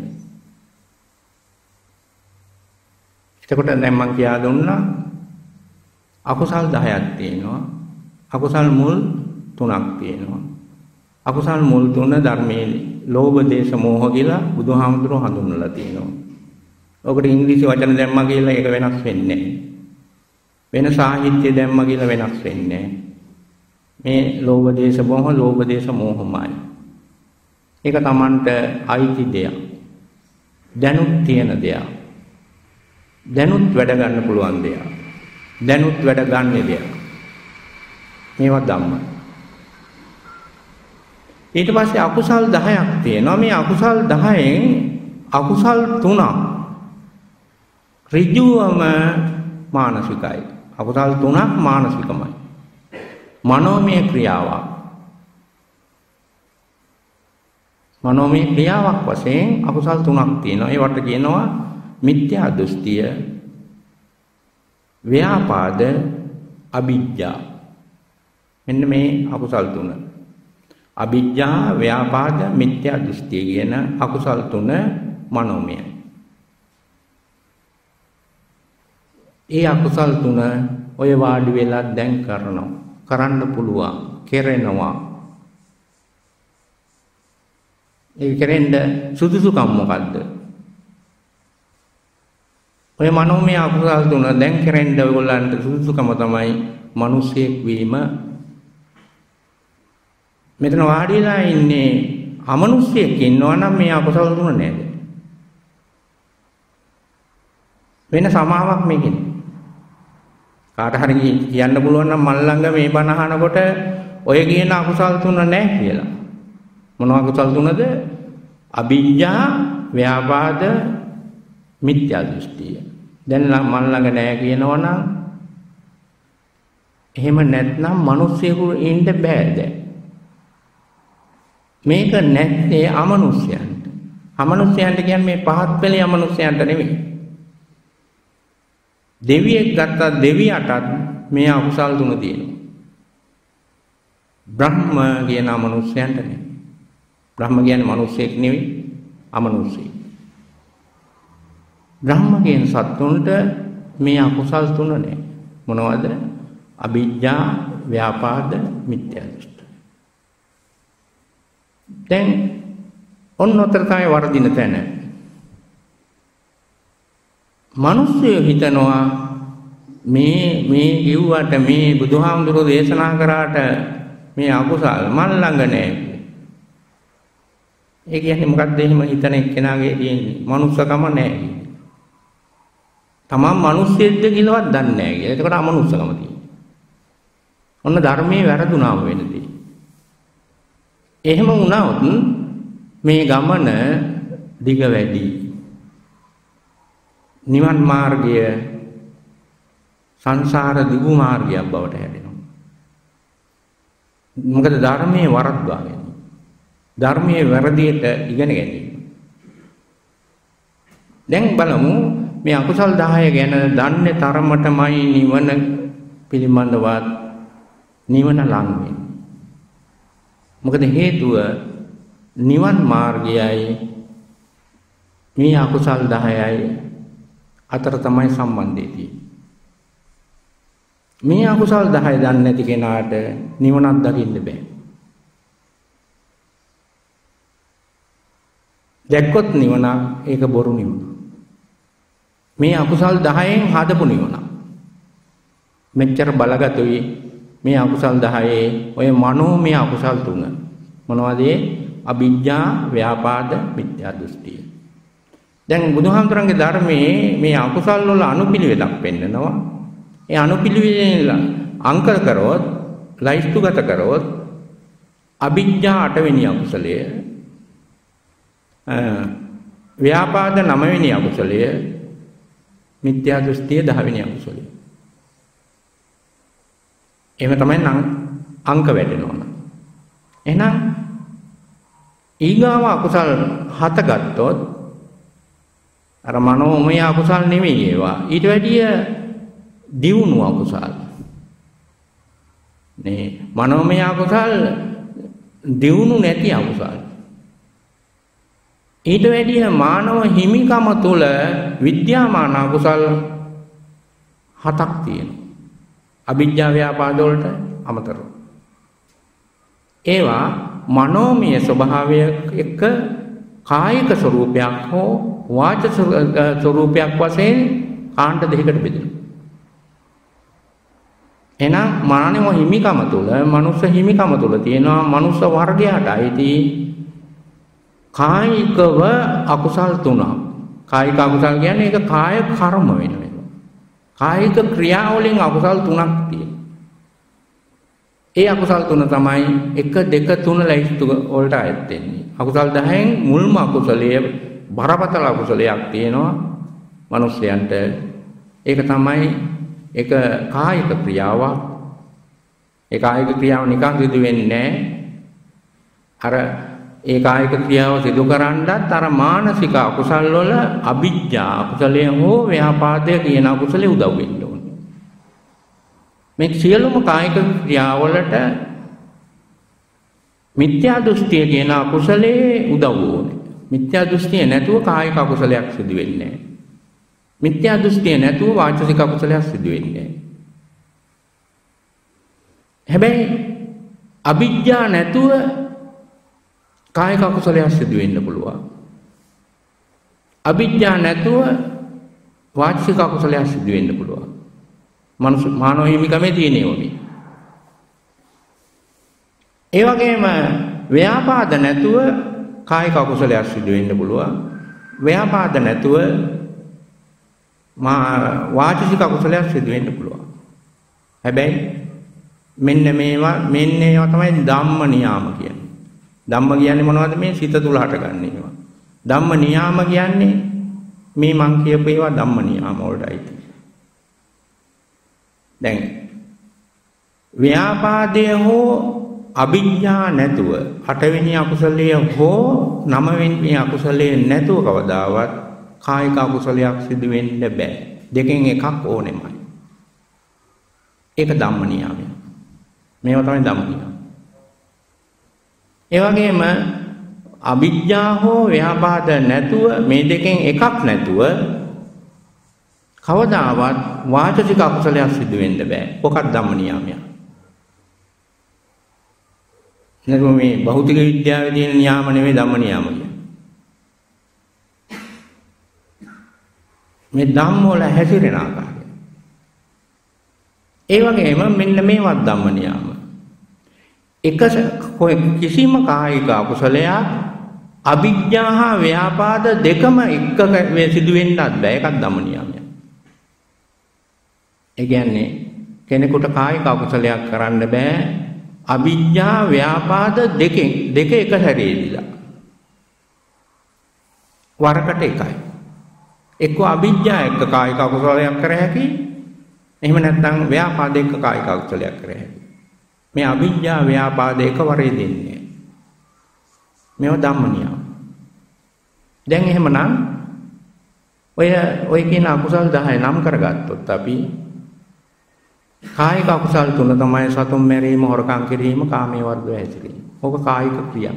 එතකොට දැන් මම කියා දුන්නා අකුසල් 10ක් තියෙනවා. අකුසල් මුල් 3ක් තියෙනවා. අකුසල් මුල් 3 ධර්මයේ ලෝභ, දේශ, මෝහ කියලා බුදුහාමුදුරුවෝ හඳුන්වලා තියෙනවා. ඔකට ඉංග්‍රීසි වචන දැම්මා කියලා ඒක වෙනස් වෙන්නේ නැහැ. වෙන සාහිත්‍ය දැම්මා කියලා වෙනස් වෙන්නේ නැහැ. මේ ලෝභ, දේශ, මෝහ, ලෝභ, දේශ, මෝහමයි. ඒක Tamanට අයිති දෙයක්. දැනුත් තියෙන දෙයක්. දැනුත් වැඩ ගන්න පුළුවන් දෙයක්. දැනුත් වැඩ ගන්න දෙයක්. මේවා ධම්ම. ඊට පස්සේ අකුසල් 10ක් තියෙනවා. මේ අකුසල් 10න් අකුසල් 3ක් ඍජුවම මානසිකයි. අකුසල් 3ක් මානසිකමයි. මනෝමය ක්‍රියාවක්. මනෝමය ක්‍රියාවක් වශයෙන් අකුසල් 3ක් තියෙනවා. ඒවට කියනවා මිත්‍යා දෘෂ්ටිය, ව්‍යාපාද, අවිජ්ජා. මෙන්න මේ අකුසල් 3. අවිජ්ජා, ව්‍යාපාද, මිත්‍යා දෘෂ්ටිය කියන අකුසල් 3 මනෝමයයි. ඒ අකුසල් 3 ඔය වාඩි වෙලා දැන් කරන්න පුළුවන්, කෙරෙනවා. ඒ කෙරෙන්න සුදුසුකම් මොකද්ද? ඔය මනෝමය අකුසල් 3 දැන් කෙරෙන්න ඔයගොල්ලන්ට සුදුසුකම තමයි මිනිසෙක් වීම. මෙතන වාඩිලා ඉන්නේ අමනුෂ්‍යයෙක් ඉන්නවා නම් මේ අකුසල් 3 නේද? වෙන සමාවක් මේකේ. කාට හරි කියන්න පුළුවන් නම් මල් ළඟ මේ බණ අහනකොට ඔය කියන අකුසල් 3 නැහැ කියලා. මොනවා අකුසල් 3ද? අවිජ්ජා, ව්‍යාපාද, මිත්‍යා දෘෂ්ටිය. දැන් මල් ළඟ නැහැ කියනවනම් එහෙම නැත්නම් මිනිස්සුෙකු ඉන්න බෑ දැන්. මේක නැත්තේ අමනුෂ්‍යයන්ට. අමනුෂ්‍යයන්ට කියන්නේ මේ පහත් පෙළේ අමනුෂ්‍යයන්ට නෙමෙයි. දෙවියෙක් ගත්තා දෙවියටත් මේ අකුසල් 3 තියෙනවා. බ්‍රහ්ම කියන අමනුෂ්‍යයන්ට නෙමෙයි. බ්‍රහ්ම කියන්නේ මිනිසෙක් නෙවෙයි, අමනුෂ්‍යෙක්. බ්‍රහ්ම කියන සත්තුන්ට මේ අකුසල් 3 නෑ. මොනවද? අවිජ්ජා, ව්‍යාපාද, මිත්‍යා දෘෂ්ටි. දැන් ඔන්නතර තමයි වර්ධින තැන. මිනිස්සු හිතනවා මේ කිව්වට මේ බුදුහාමුදුරුවෝ දේශනා කරාට මේ අකුසල් මන් ළඟ නෑ. ඒ කියන්නේ මොකක්ද එහෙම හිතන එක්කෙනාගේ තියෙන්නේ? මනුස්සකම නෑ. තමන් මිනිස්සෙක්ද කියලාවත් දන්නේ නෑ කියලා. එතකොට අමනුස්සකම තියෙනවා. ඔන්න ධර්මයේ වැරදුනාම වෙනදී. එහෙම වුණාොත් මේ ගමන දිග වැඩි. නිවන් මාර්ගය සංසාර දිගු මාර්ගයක් බවට හැදෙනවා. මොකද ධර්මයේ වරද්දා ගැනීම. ධර්මයේ වැරදියට ඉගෙන ගැනීම. දැන් බලමු මේ අකුසල් 10 ගැන දන්නේ තරමටමයි නිවන පිළිබඳවත් නිවන ලං වෙන්නේ. මොකද හේතුව නිවන් මාර්ගයයි මේ අකුසල් 10යි අතර තමයි සම්බන්ධය තියෙන්නේ. මේ අකුසල් 10 දන්නේ නැති කෙනාට නිවනක් දකින්න බෑ. දැක්කොත් නිවනක් ඒක බොරු නිවනක්. මේ අකුසල් 10න් හදපු නිවනක්. මෙච්චර බලගතුයි මේ අකුසල් 10 ඔය මනෝමය අකුසල් 3. මොනවද? අවිජ්ජා, ව්‍යාපාද, මිත්‍යා දෘෂ්ටිය. දැන් බුදුහාමුදුරන්ගේ ධර්මයේ මේ අකුසල් වල අනුපිළිවෙලක් පෙන්නනවා. ඒ අනුපිළිවෙල අංක කරොත්, ලයිස්තුගත කරොත් අවිජ්ජා 8 වෙනි අකුසලය, ව්‍යාපාද 9 වෙනි අකුසලය, මිත්‍යා දෘෂ්ටිය 10 වෙනි අකුසලය. එහෙම තමයි අංක වැඩෙනවා. එහෙනම් ඊගාව අකුසල් 7 ගත්තොත් අර මනෝමය අකුසල් නෙමෙයි ඒවා. ඊට වැඩිය දියුණු අකුසල්. නේ මනෝමය අකුසල් දියුණු නැති අකුසල්. ඊට වැඩිය මානව හිමිකම තුල විද්‍යාමාන අකුසල් 7ක් තියෙනවා. අවිජ්ජා, ව්‍යාපාද වලට අමතරව. ඒවා මනෝමය ස්වභාවය එක්ක කායික ස්වરૂපයක් හෝ වාචික ස්වરૂපයක් වශයෙන් කාණ්ඩ දෙකකට බෙදෙනවා. එහෙනම් මානව හිමිකම තුල, මනුස්ස හිමිකම තුල තියෙනවා මනුස්ස වර්ගයට අයිති කායිකව අකුසල් 3ක්. කායික අකුසල් කියන්නේ ඒක කාය කර්ම වෙනවා. කායික ක්‍රියාවලින් අකුසල් 3ක් තියෙනවා. ඒ අකුසල් 3 තමයි 1 2 3 ලයිස්තු වලට අයත් වෙන්නේ. අකුසල් 10න් මුල්ම අකුසලය බරපතල අකුසලයක් තියෙනවා මිනිස්යන්ට. ඒක තමයි එක කායික ක්‍රියාවක්. ඒ කායික ක්‍රියාව නිකන් සිදු වෙන්නේ නැහැ. අර ඒ කායික ක්‍රියාව සිදු කරන්නත් අර මානසික අකුසල් වල අවිජ්ජා අකුසලය හෝ ව්‍යාපාදය කියන අකුසලේ උදව් වෙන්න ඕනේ. මේ සියලුම කායික ක්‍රියාවලට මිත්‍යා දෘෂ්ටිය කියන අකුසලේ උදව් ඕනේ. මිත්‍යා දෘෂ්ටිය නැතුව කායික අකුසලයක් සිදු වෙන්නේ නැහැ. මිත්‍යා දෘෂ්ටිය නැතුව වාචික අකුසලයක් සිදු වෙන්නේ නැහැ. හැබැයි අවිජ්ජා නැතුව කායික අකුසලයක් සිදු වෙන්න පුළුවන්. අවිජ්ජා නැතුව වාචික අකුසලයක් සිදු වෙන්න පුළුවන්. මානව හිමිකමේ තියෙනවා මේ. ඒ වගේම ව්‍යාපාද නැතුව කායික අකුසලයක් සිදු වෙන්න පුළුවන්. ව්‍යාපාද නැතුව වාචික අකුසලයක් සිදු වෙන්න පුළුවන්. හැබැයි මෙන්න මේවා තමයි ධම්ම නියාම කියන්නේ. ධම්ම කියන්නේ මොනවද? මේ සිත තුල හටගන්න ඒවා. ධම්ම නියාම කියන්නේ මේ මං කියපු ඒවා ධම්ම නියාම වලටයි. දැන් ව්‍යාපාදය හෝ අවිඥා නැතුව 8 වෙනි අකුසලයේ හෝ 9 වෙනි අකුසලයේ නැතුව කවදාවත් කායික අකුසලයක් සිදු වෙන්න බෑ. දෙකෙන් එකක් ඕනෙමයි. ඒක ධම්ම නියාමය. මේවා තමයි ධම්ම නියාම. ඒ වගේම අවිඥා හෝ ව්‍යාපාද නැතුව මේ දෙකෙන් එකක් නැතුව කවදාවත් වාචික අකුසලයක් සිදු වෙන්න බෑ. ඔකත් ධම්ම නියාමය. නැත්නම් මේ භෞතික විද්‍යාවේ තියෙන නියාම නෙමෙයි ධම්ම නියාම කියන්නේ. මේ ධම්ම වල හැසිරෙන ආකාරය. ඒ වගේම මෙන්න මේවත් ධම්ම නියාම. කිසිම කායික අකුසලයක් අවිජ්ජා හා ව්‍යාපාද දෙකම එක්ක සිදු වෙන්නත් බෑ. ඒකත් ධම්ම නියාමයක්. ඒ කියන්නේ කෙනෙකුට කායික අකුසලයක් කරන්න බෑ අවිජ්ජා ව්‍යාපාද දෙක එක සැරේදීලා. වරකට එකයි. එක්ක අවිජ්ජා එක්ක කායික අකුසලයක් කර හැකි. එහෙම නැත්නම් ව්‍යාපාද එක්ක කායික අකුසලයක් කර හැකි. මේ අවිජ්ජා ව්‍යාපාද එකවරේ දෙන්නේ. මේවා ධම්ම නියම. දැන් එහෙමනම් ඔය කියන අකුසල් 10 නම් කරගත්තොත් අපි කායික අකුසල් තුන තමයි සතුන් මැරීම, හොරකම් කිරීම, කාමයේ වර්ධව හැසිරීම. ඕක කායික ක්‍රියා.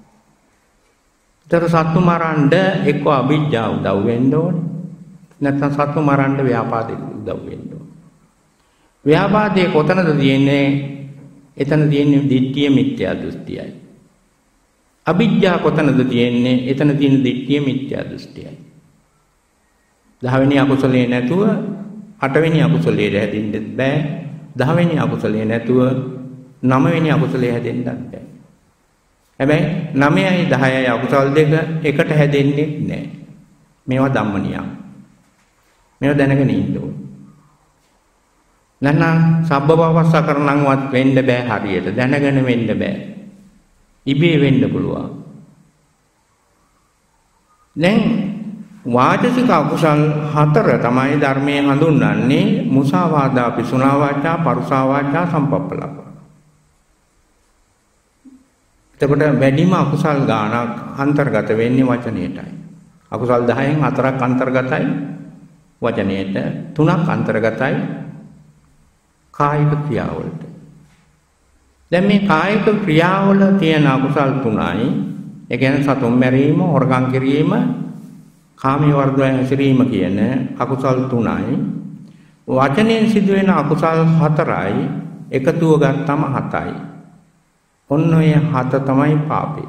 ඒතර සතු මරන්න එක්ක අවිජ්ජා උදව් වෙන්න ඕනේ. නැත්නම් සතු මරන්න ව්‍යාපාදේ උදව් වෙන්න ඕනේ. ව්‍යාපාදේ කොතනද තියෙන්නේ? එතන තියෙන්නේ දිට්ඨිය මිත්‍යා දෘෂ්ටියයි. අවිජ්ජා කොතනද තියෙන්නේ? එතන තියෙන දිට්ඨිය මිත්‍යා දෘෂ්ටියයි. 10 වෙනි අකුසලේ නැතුව 8 වෙනි අකුසලයේ හැදෙන්න බෑ. 10 වෙනි අකුසලයේ නැතුව 9 වෙනි අකුසලයේ හැදෙන්නත් බෑ. හැබැයි 9යි 10යි අකුසල් දෙක එකට හැදෙන්නේ නැහැ. මේවා ධම්ම නියම. මේවා දැනගෙන ඉන්න ඕනේ. නැත්නම් සබ්බපාපස්ස කරනන්වත් වෙන්න බෑ හරියට. දැනගෙන වෙන්න බෑ. ඉබේ වෙන්න පුළුවන්. දැන් වාචික අකුසල් 4 තමයි ධර්මයේ හඳුන්වන්නේ මුසාවාදා, පිසුනා වාචා, පරුසා වාචා, සම්පප්පලාප. එතකොට වැඩිම අකුසල් ගානක් අන්තර්ගත වෙන්නේ වචනයටයි. අකුසල් 10න් 4ක් අන්තර්ගතයි වචනයට, 3ක් අන්තර්ගතයි කායික ක්‍රියාවලට. දැන් මේ කායික ක්‍රියාවල තියෙන අකුසල් 3යි, ඒ කියන්නේ සතුන් මැරීම, හොරකම් කිරීම, කාමයේ වර්ධව හැසිරීම කියන අකුසල් 3යි. වචනයෙන් සිදුවෙන අකුසල් 4යි, එකතුව ගත්තම 7යි. ඔන්න ඔය 7 තමයි පාපය.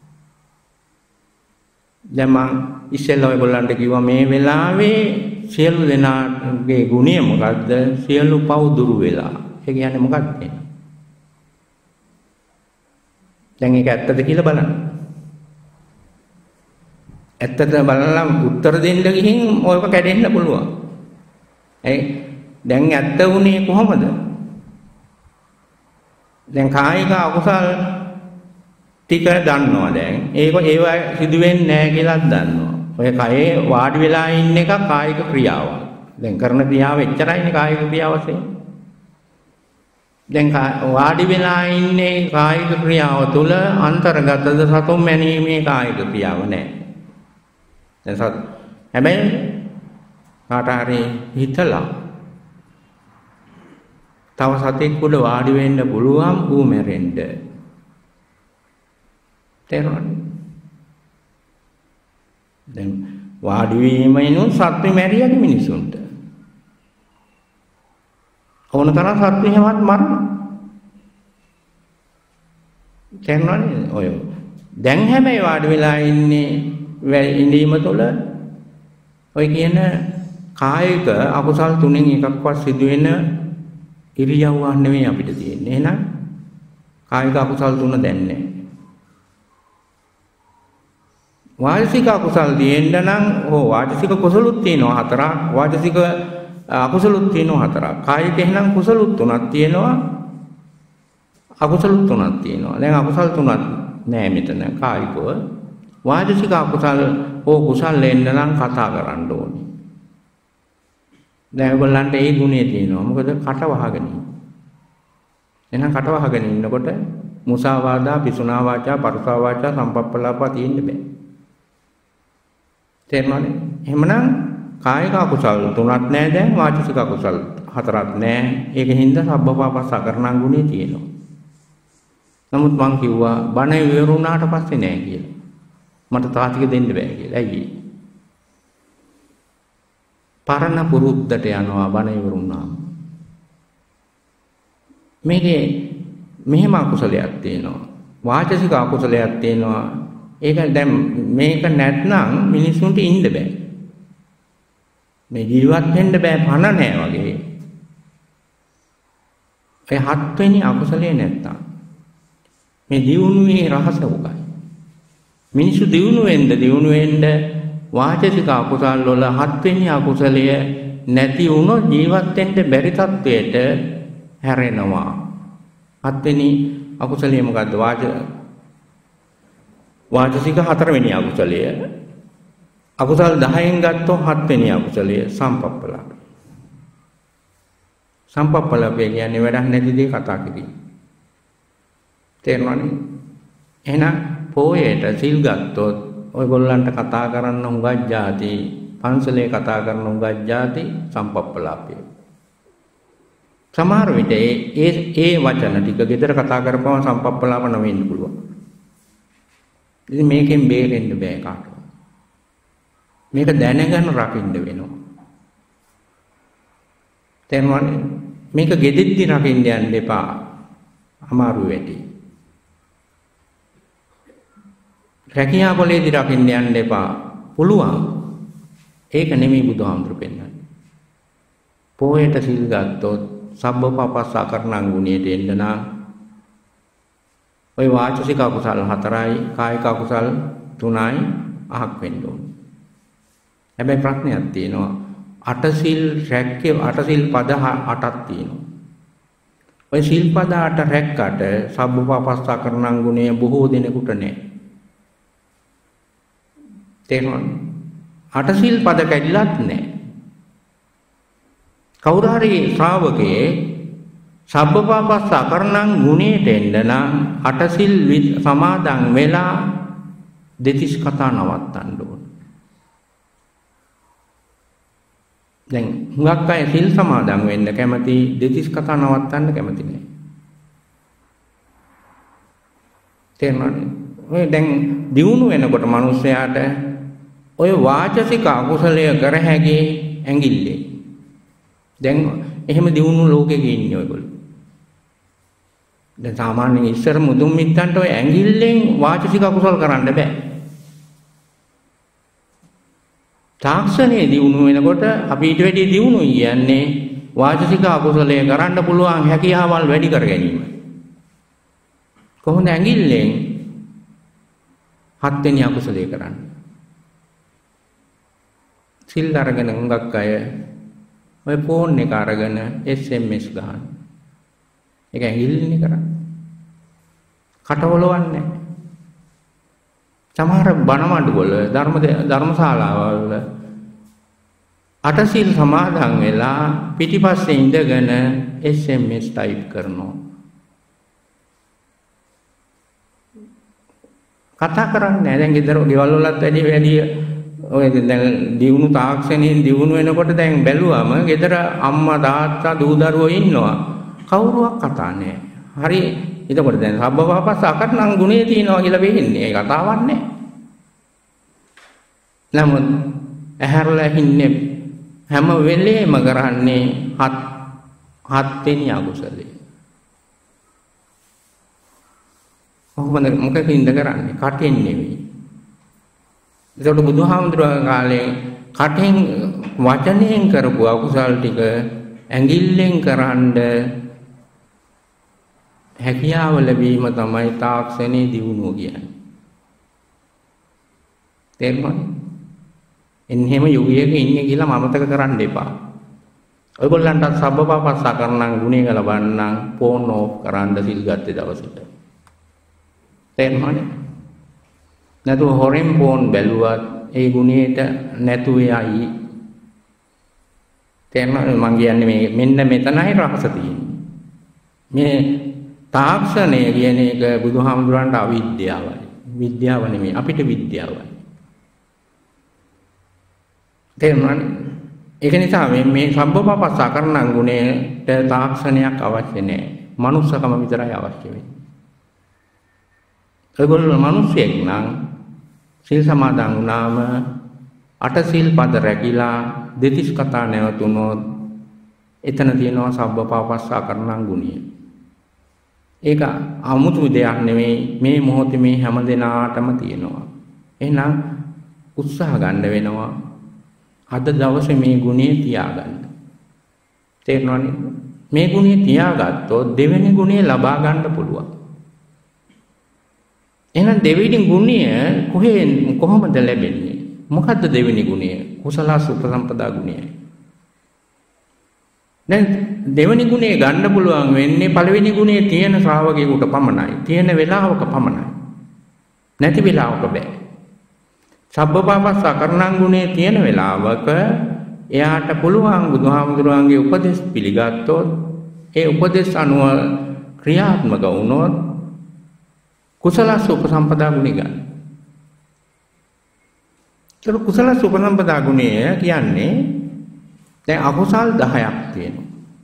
දැන් මම ඉස්සෙල්ලා ඔයගොල්ලන්ට කිව්වා මේ වෙලාවේ සියලු දෙනාගේ ගුණය මොකද්ද? සියලු පව් දුරු වෙලා. ඒ කියන්නේ මොකක්ද? දැන් ඒක ඇත්තද කියලා බලන්න. ඇත්තද බලලා උත්තර දෙන්න ගිහින් ඔයක කැඩෙන්න පුළුවන්. දැන් ඇත්ත උනේ කොහොමද? දැන් කායික අකුසල් ටික දන්නවා දැන්. ඒවා සිදු වෙන්නේ නැහැ කියලා දන්නවා. ඔය කයේ වාඩි වෙලා ඉන්න එක කායික ක්‍රියාවක්. දැන් කරන ක්‍රියාව එච්චරයිනේ කායික ක්‍රියාව වශයෙන්. දැන් වාඩි වෙලා ඉන්නේ කායික ක්‍රියාව තුළ අන්තර්ගතද සතුම් මැනීමේ කායික ක්‍රියාව නැහැ. දැන් හැබැයි කාට හරි හිතලා තව සතෙක් උඩ වාඩි වෙන්න පුළුවන් ඌ මැරෙන්න. තේරුණාද? දැන් වාඩි වීමෙන් සත්ත්ව මැරියද මිනිසුන්ට. ඕන තරම් සත්ත්ව එහෙමත් මරනවා. තේරුණාද? ඔය දැන් හැබැයි වාඩි වෙලා ඉන්නේ ඉඳීම තුළ ඔය කියන කායික අකුසල් තුනෙන් එකක්වත් සිදුවෙන ඉරියව්වක් නෙවෙයි අපිට තියෙන්නේ. එහෙනම් කායික අකුසල් තුන දැන් නැහැ. වාචික අකුසල් තියෙන්න නම් වාචික කුසලුත් තියෙනවා හතරක්. වාචික අකුසලුත් තියෙනවා හතරක්. කායික එහෙනම් කුසලුත් තුනක් තියෙනවා. අකුසලුත් තුනක් තියෙනවා. දැන් අකුසල් තුනක් නැහැ මෙතන කායිකව. වාචික අකුසල් කුසල් එන්න නම් කතා කරන්න ඕනේ. දැන් ඔයගොල්ලන්ට ඒ ගුණය තියෙනවා. මොකද කට වහගෙන ඉන්න. එහෙනම් කට වහගෙන ඉන්නකොට මුසාවාදා, පිසුනා වාචා, පරුසා වාචා, සම්පප්පලාපා තියෙන්න බෑ. තේරුණාද? එහෙමනම් කායික අකුසල් තුනක් නැහැ දැන් වාචික අකුසල් හතරක් නැහැ. ඒකෙන් සබ්බපාපස්ස අකරණං ගුණය තියෙනවා. නමුත් මං කිව්වා බණ ඉවරුණාට පස්සේ නැහැ කියලා. මට තාතික දෙන්න බෑ කියලා. ඇයි? පරණ පුරුද්දට යනවා බණ ඉවරුණාම. මේකේ මෙහෙම අකුසලයක් තියෙනවා. වාචික අකුසලයක් තියෙනවා. ඒක දැන් මේක නැත්නම් මිනිසුන්ට ඉන්න බෑ. මේ ජීවත් වෙන්න බෑ පණ නැහැ වගේ. ඒ හත්වෙනි අකුසලයේ නැත්තම් මේ දියුණුවේ රහස උගයි. මිනිසු දියුණු වෙන්න වාචික අකුසල් වල හත්වෙනි අකුසලය නැති වුණොත් ජීවත් වෙන්න බැරි තත්වයට හැරෙනවා. හත්වෙනි අකුසලය මොකද්ද? වාචික හතරවෙනි අකුසලය. අකුසල් 10න් ගත්තොත් හත්වෙනි අකුසලය සම්පප්පලාප. සම්පප්පලාපය කියන්නේ වැඩක් නැති දේ කතා කිරීම. තේරුණානේ? එහෙනම් පොයේට සිල් ගත්තොත් ඔයගොල්ලන්ට කතා කරන්න හුඟක් જાති, පන්සලේ කතා කරන හුඟක් જાති සම්පප්පලාපය. සමහර විට ඒ වචන ටික ගෙදර කතා කරපුවම සම්පප්පලාප නෙවෙන්න පුළුවන්. ඉතින් මේකෙන් බේරෙන්න බෑ කාටවත්. මේක දැනගෙන රකින්න වෙනවා. තේරුණානේ? මේක ගෙදෙද්දි රකින්න යන්න එපා. අමාරු වෙටි. රැකියා පොලේදී රකින්න යන්න එපා. පුළුවන්. ඒක නෙමෙයි බුදුහාමුදුරු පෙන්නන්නේ. පොයට සිල් ගත්තොත් සබ්බපාපස්ස අකරණං ගුණයට එන්න නම් ඔය වාචික අකුසල් 4යි කායික අකුසල් 3යි අහක් වෙන්න ඕනේ. හැබැයි ප්‍රශ්නයක් තියෙනවා. අටසිල් රැක්කේ අටසිල් පද 8ක් තියෙනවා. ඔය සිල් පද 8 රැක්කට සබ්බපාපස්ස අකරණං ගුණය බොහෝ දෙනෙකුට නැහැ. තේරුණාද? අටසිල් පද කැඩිලත් නැහැ. කවුරු හරි ශ්‍රාවකේ සබ්බපාපස්ස අකරණං ගුණයට එන්න නම් අටසිල් සමාදන් වෙලා දෙතිස් කතා නවත්තන්න ඕන. දැන් හුඟක් අය සිල් සමාදන් වෙන්න කැමති, දෙතිස් කතා නවත්තන්න කැමති නෑ. තේරුණාද? ඔය දැන් දියුණු වෙනකොට මිනිස්සයාට ඔය වාචසික අකුසලය කර හැකි ඇඟිල්ලේ. දැන් එහෙම දියුණු ලෝකෙක ඉන්නේ ඔයගොල්ලෝ. දැන් සාමාන්‍යයෙන් ඉස්සර මුදුන් මිත්තන්ට ඔය ඇඟිල්ලෙන් වාචික අකුසල කරන්න බෑ. තාක්ෂණයේ දියුණු වෙනකොට අපි ඊට වැඩි දියුණු කියන්නේ වාචික අකුසලයේ කරන්න පුළුවන් හැකියාවල් වැඩි කර ගැනීම. කොහොමද ඇඟිල්ලෙන් හත්වෙනි අකුසලයේ කරන්නේ? සිල් අරගෙන හුඟක් අය ඔය ෆෝන් එක අරගෙන SMS ගන්න. ඒක ඇඟිල්ලනේ කරන්නේ. කටවලවන්නේ. සමහර බණමඩුවල ධර්මශාලාවල අටසිල් සමාදන් වෙලා පිටිපස්සේ ඉඳගෙන SMS ටයිප් කරනවා. කතා කරන්නේ නැහැ. දැන් ගෙදර ගෙවල් වලත් වැඩි ඔය දැන් දියුණු තාක්ෂණයෙන් දියුණු වෙනකොට දැන් බැලුවම ගෙදර අම්මා තාත්තා දූ දරුවෝ ඉන්නවා. කවුරුවක් කතා නැහැ. හරි. එතකොට දැන් සබ්බපාපස්ස අකරණං ගුණේ තියෙනවා කියලා වෙන්නේ. ඒ කතාවක් නැහැ. නමුත් ඇහැරලා ඉන්නේ හැම වෙලේම කරන්නේ හත් වෙනි අකුසලයේ. මොකකින්ද කරන්නේ? කටෙන් නෙවෙයි. ඒකට බුදුහාමුදුරුවෝ කාලේ කටෙන් වචනයෙන් කරපු අකුසල් ටික ඇඟිල්ලෙන් කරන්න හැකියාව ලැබීම තමයි තාක්ෂණයේ දියුණුව කියන්නේ. තේරුණාද? එන්නෙම යුගයක ඉන්නේ කියලා මමතක කරන්න එපා. ඔයගොල්ලන්ට සබ්බපාපස්ස අකරණං ගුණේ ලබන්නම් ෆෝන් ඕෆ් කරන්න සිල් ගත්තේ දවසට. තේරුණාද? නැතුව හොරෙන් ෆෝන් බැලුවත් ඒ ගුණයට නැතුව යයි. තේරුණාද? මං කියන්නේ මෙන්න මෙතනයි රහස තියෙන්නේ. මේ තාක්ෂණය කියන එක බුදුහාමුදුරන්ට අවිද්‍යාවයි. විද්‍යාව නෙමෙයි අපිට විද්‍යාවයි. තේරුණාද? ඒක නිසා මේ සබ්බපාපස්ස අකරණං ගුණයට තාක්ෂණයක් අවශ්‍ය නැහැ. මනුස්සකම විතරයි අවශ්‍ය වෙන්නේ. ඒගොල්ලෝ මිනිස්සෙක් නම් සීල් සමාදන් වුණාම අට සීල් පද රැකිලා දෙතිස් කතා නැවතුනොත් එතන තියෙනවා සබ්බපාපස්ස අකරණං ගුණය. ඒක 아무තු දෙයක් නෙමෙයි. මේ මොහොතේ මේ හැම දිනාටම තියෙනවා. එහෙනම් උත්සාහ ගන්න වෙනවා. අද දවසේ මේ ගුණය තියාගන්න. තේරෙනවද? මේ ගුණය තියාගත්තොත් දෙවෙනි ගුණය ලබා ගන්න පුළුවන්. එහෙනම් දෙවෙනි ගුණය කොහොමද ලැබෙන්නේ? මොකද්ද දෙවෙනි ගුණය? කුසල සුපසම්පදා ගුණය. දැන් දෙවෙනි ගුණය ගන්න පුළුවන් වෙන්නේ පළවෙනි ගුණයේ තියෙන ශ්‍රාවකයෙකුට පමණයි. තියෙන වෙලාවක පමණයි. නැති වෙලාවක බෑ. සබ්බපාපස්ස අකරණං ගුණේ තියෙන වෙලාවක එයාට පුළුවන් බුදුහාමුදුරුවන්ගේ උපදෙස් පිළිගත්තොත් ඒ උපදෙස් අනුව ක්‍රියාත්මක වුණොත් කුසල සුපසම්පදා ගුණය ගන්න. ඒක කුසල සුපසම්පදා ගුණය කියන්නේ දැන් අකුසල් 10ක් තියෙනවා.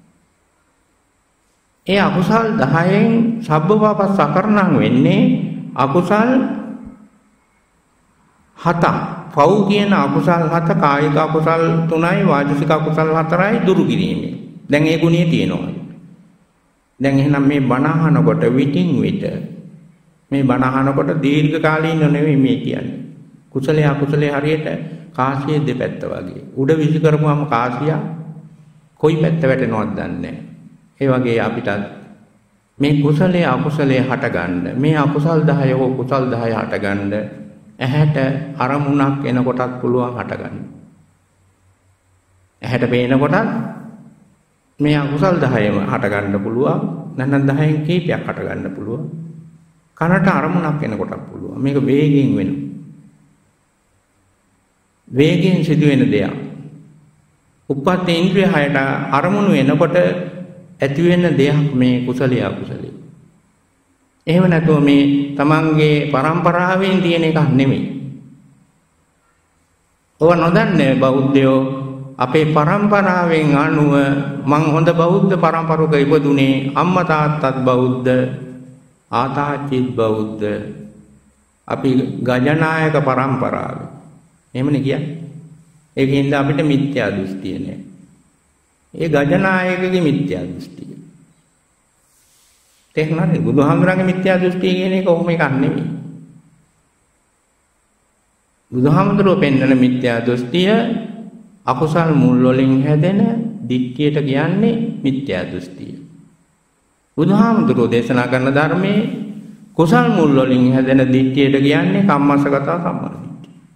ඒ අකුසල් 10න් සබ්බපාපස්ස අකරණං වෙන්නේ අකුසල් 7ක්. පව් කියන අකුසල් 7 කායික අකුසල් 3යි වාචික අකුසල් 4යි දුරු කිරීමේ. දැන් ඒ ගුණය තියෙනවා. දැන් එහෙනම් මේ බණ අහනකොට විටින් විට මේ බණ අහනකොට දීර්ඝ කාලීන නෙවෙයි මේ කියන්නේ. කුසලයේ අකුසලයේ හරියට කාසියේ දෙපැත්ත වගේ. උඩ විසි කරපුවම කාසිය කොයි පැත්ත වැටෙනවද දන්නේ නැහැ. ඒ වගේ අපිට මේ කුසලයේ අකුසලයේ හටගන්න මේ අකුසල් 10 හෝ කුසල් 10 හටගන්න ඇහැට අරමුණක් එනකොටත් පුළුවන් හටගන්න. ඇහැට පේනකොටත් මේ අකුසල් 10ම හටගන්න පුළුවන්. නැත්නම් 10න් කීපයක් හටගන්න පුළුවන්. කනට අරමුණක් එනකොටත් පුළුවන්. මේක වේගයෙන් වෙනවා. වේගයෙන් සිදුවෙන දෙයක්. උපත් ඉන්ද්‍රිය හයට අරමුණු එනකොට ඇති වෙන දෙයක් මේ කුසලිය අකුසලිය. එහෙම නැතුව මේ තමන්ගේ પરම්පරාවෙන් තියෙන එකක් නෙමෙයි. ඔව නොදන්නේ බෞද්ධයෝ අපේ પરම්පරාවෙන් අනුව මං හොඳ බෞද්ධ પરම්පරාවක ඉපදුනේ අම්මා තාත්තත් බෞද්ධ ආතාච්චිත් බෞද්ධ අපි ගජනායක પરම්පරාවේ. එහෙමනේ කියන්නේ. ඒකින්ද අපිට මිත්‍යා දෘෂ්ටිය නෑ. ඒ ගජනායකගේ මිත්‍යා දෘෂ්ටිය. තේරුණාද? බුදුහාමුදුරන්ගේ මිත්‍යා දෘෂ්ටිය කියන එක ඔහොම එකක් නෙමෙයි. බුදුහාමුදුරුවෝ පෙන්වන මිත්‍යා දෘෂ්ටිය අකුසල් මුල් වලින් හැදෙන දික්කියට කියන්නේ මිත්‍යා දෘෂ්ටිය. බුදුහාමුදුරුවෝ දේශනා කරන ධර්මයේ කුසල් මුල් වලින් හැදෙන දික්කියට කියන්නේ කම්මස්සගත සම්මාදිට්ඨිය.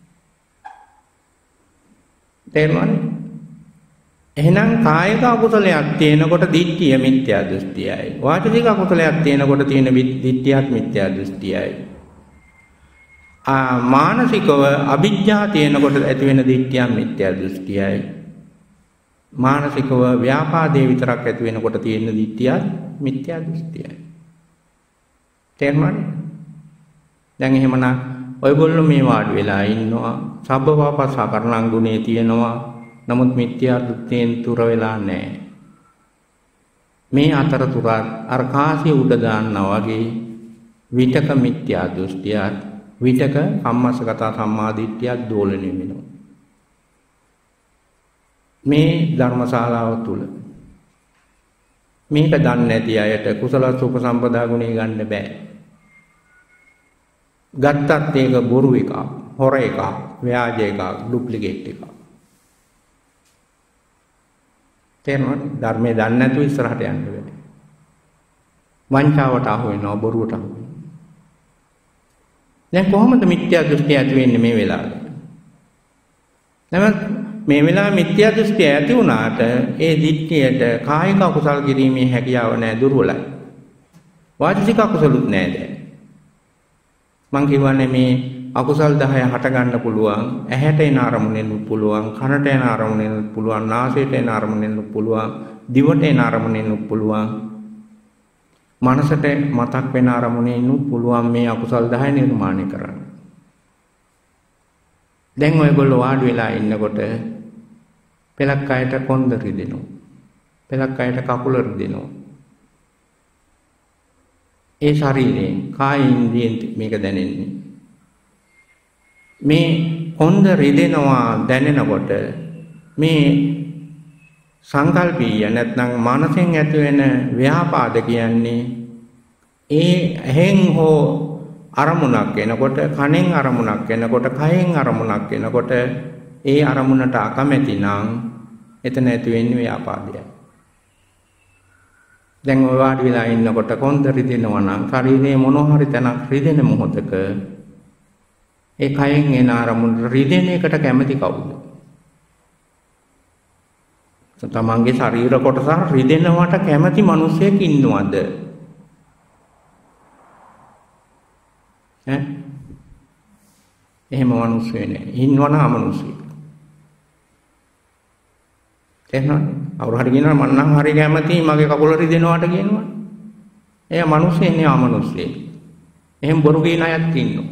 තේරුණාද? එහෙනම් කායික අකුසලයක් තියෙනකොට දිට්ඨිය මිත්‍යා දෘෂ්ටියයි. වාචික අකුසලයක් තියෙනකොට තියෙන දිට්ඨියත් මිත්‍යා දෘෂ්ටියයි. මානසිකව අවිජ්ජා තියෙනකොට ඇති වෙන දිට්ඨිය මිත්‍යා දෘෂ්ටියයි. මානසිකව ව්‍යාපාදේ විතරක් ඇති වෙනකොට තියෙන දිට්ඨිය මිත්‍යා දෘෂ්ටියයි. තේරුණාද? දැන් එහෙමනම් ඔයගොල්ලෝ මේ වාඩි වෙලා ඉන්නවා. සබ්බපාපස්සා කරණං ගුණේ තියෙනවා. නමුත් මිත්‍යා දෘෂ්ටියෙන් තුර වෙලා නැහැ. මේ අතරතුර අර කාසිය උඩ දාන්නා වගේ විතක මිත්‍යා දෘෂ්ටියත් විතක කම්මස්සගත සම්මාදිට්ඨියක් දෝලණය වෙනවා. මේ ධර්මශාලාව තුල මේක දන්නේ නැති අයට කුසල සුපසම්පදා ගුණේ ගන්න බෑ. ගත්තත් ඒක බොරු එකක්, හොර එකක්, ව්‍යාජ එකක්, ඩුප්ලිකේට් එකක්. තේරෙනවද? ධර්මයේ දන්නේ නැතුව ඉස්සරහට යන්න බෑ. වංචාවට අහු වෙනවා, බොරුවට අහු වෙනවා. දැන් කොහොමද මිත්‍යා දෘෂ්ටි ඇති වෙන්නේ මේ වෙලාවේ? නැත්නම් මේ වෙලාවේ මිත්‍යා දෘෂ්ටි ඇති වුණාට ඒ දිට්ඨියට කායික අකුසල් කිරීමේ හැකියාව නැහැ, දුර්වලයි. වාචික අකුසලුත් නැහැ දැන්. මං කියවනේ මේ අකුසල් 10 හට ගන්න පුළුවන්, ඇහැට එන අරමුණෙන් පුළුවන්, කනට එන අරමුණෙන් පුළුවන්, නාසයට එන අරමුණෙන් පුළුවන්, දිවට එන අරමුණෙන් පුළුවන්, මනසට මතක් වෙන අරමුණෙන් පුළුවන් මේ අකුසල් 10 නිර්මාණය කරන්න. දැන් ඔයගොල්ලෝ වාඩි වෙලා ඉන්නකොට පෙලක් අයට කොන්ද රිදෙනවා. පෙලක් අයට කකුල රිදෙනවා. ඒ ශරීරයෙන් කාය ඉන්ද්‍රියෙන් මේක දැනෙන්නේ. මේ කොන්ද රිදෙනවා දැනෙනකොට මේ සංකල්පීය නැත්නම් මානසෙන් ඇති වෙන ව්‍යාපාද කියන්නේ ඒ ඇහෙන් හෝ අරමුණක් එනකොට, කනෙන් අරමුණක් එනකොට, කයෙන් අරමුණක් එනකොට ඒ අරමුණට අකමැති නම් එතන ඇති වෙන්නේ ව්‍යාපාදයයි. දැන් ඔය වාඩි වෙලා ඉන්නකොට කොන්ද රිදෙනවා නම් ශරීරයේ මොනවා හරි තැනක් රිදෙන මොහොතක ඒ කයෙන් එන අරමුණ රිදෙන එකට කැමති කවුද? තමන්ගේ ශරීර කොටස රිදෙනවට කැමති මිනිසෙක් ඉන්නවද? එහෙම මිනිස්සු නෑ. ඉන්නවනම් අමනුෂ්‍ය. එහෙනම් අවුරු හරි කියනවා මම නම් හරි කැමතියි මගේ කකුල රිදෙනවට කියනවා. එයා මිනිස්සෙ නේ අමනුෂ්‍ය. එහෙම බොරු කියන අයත් ඉන්නවා.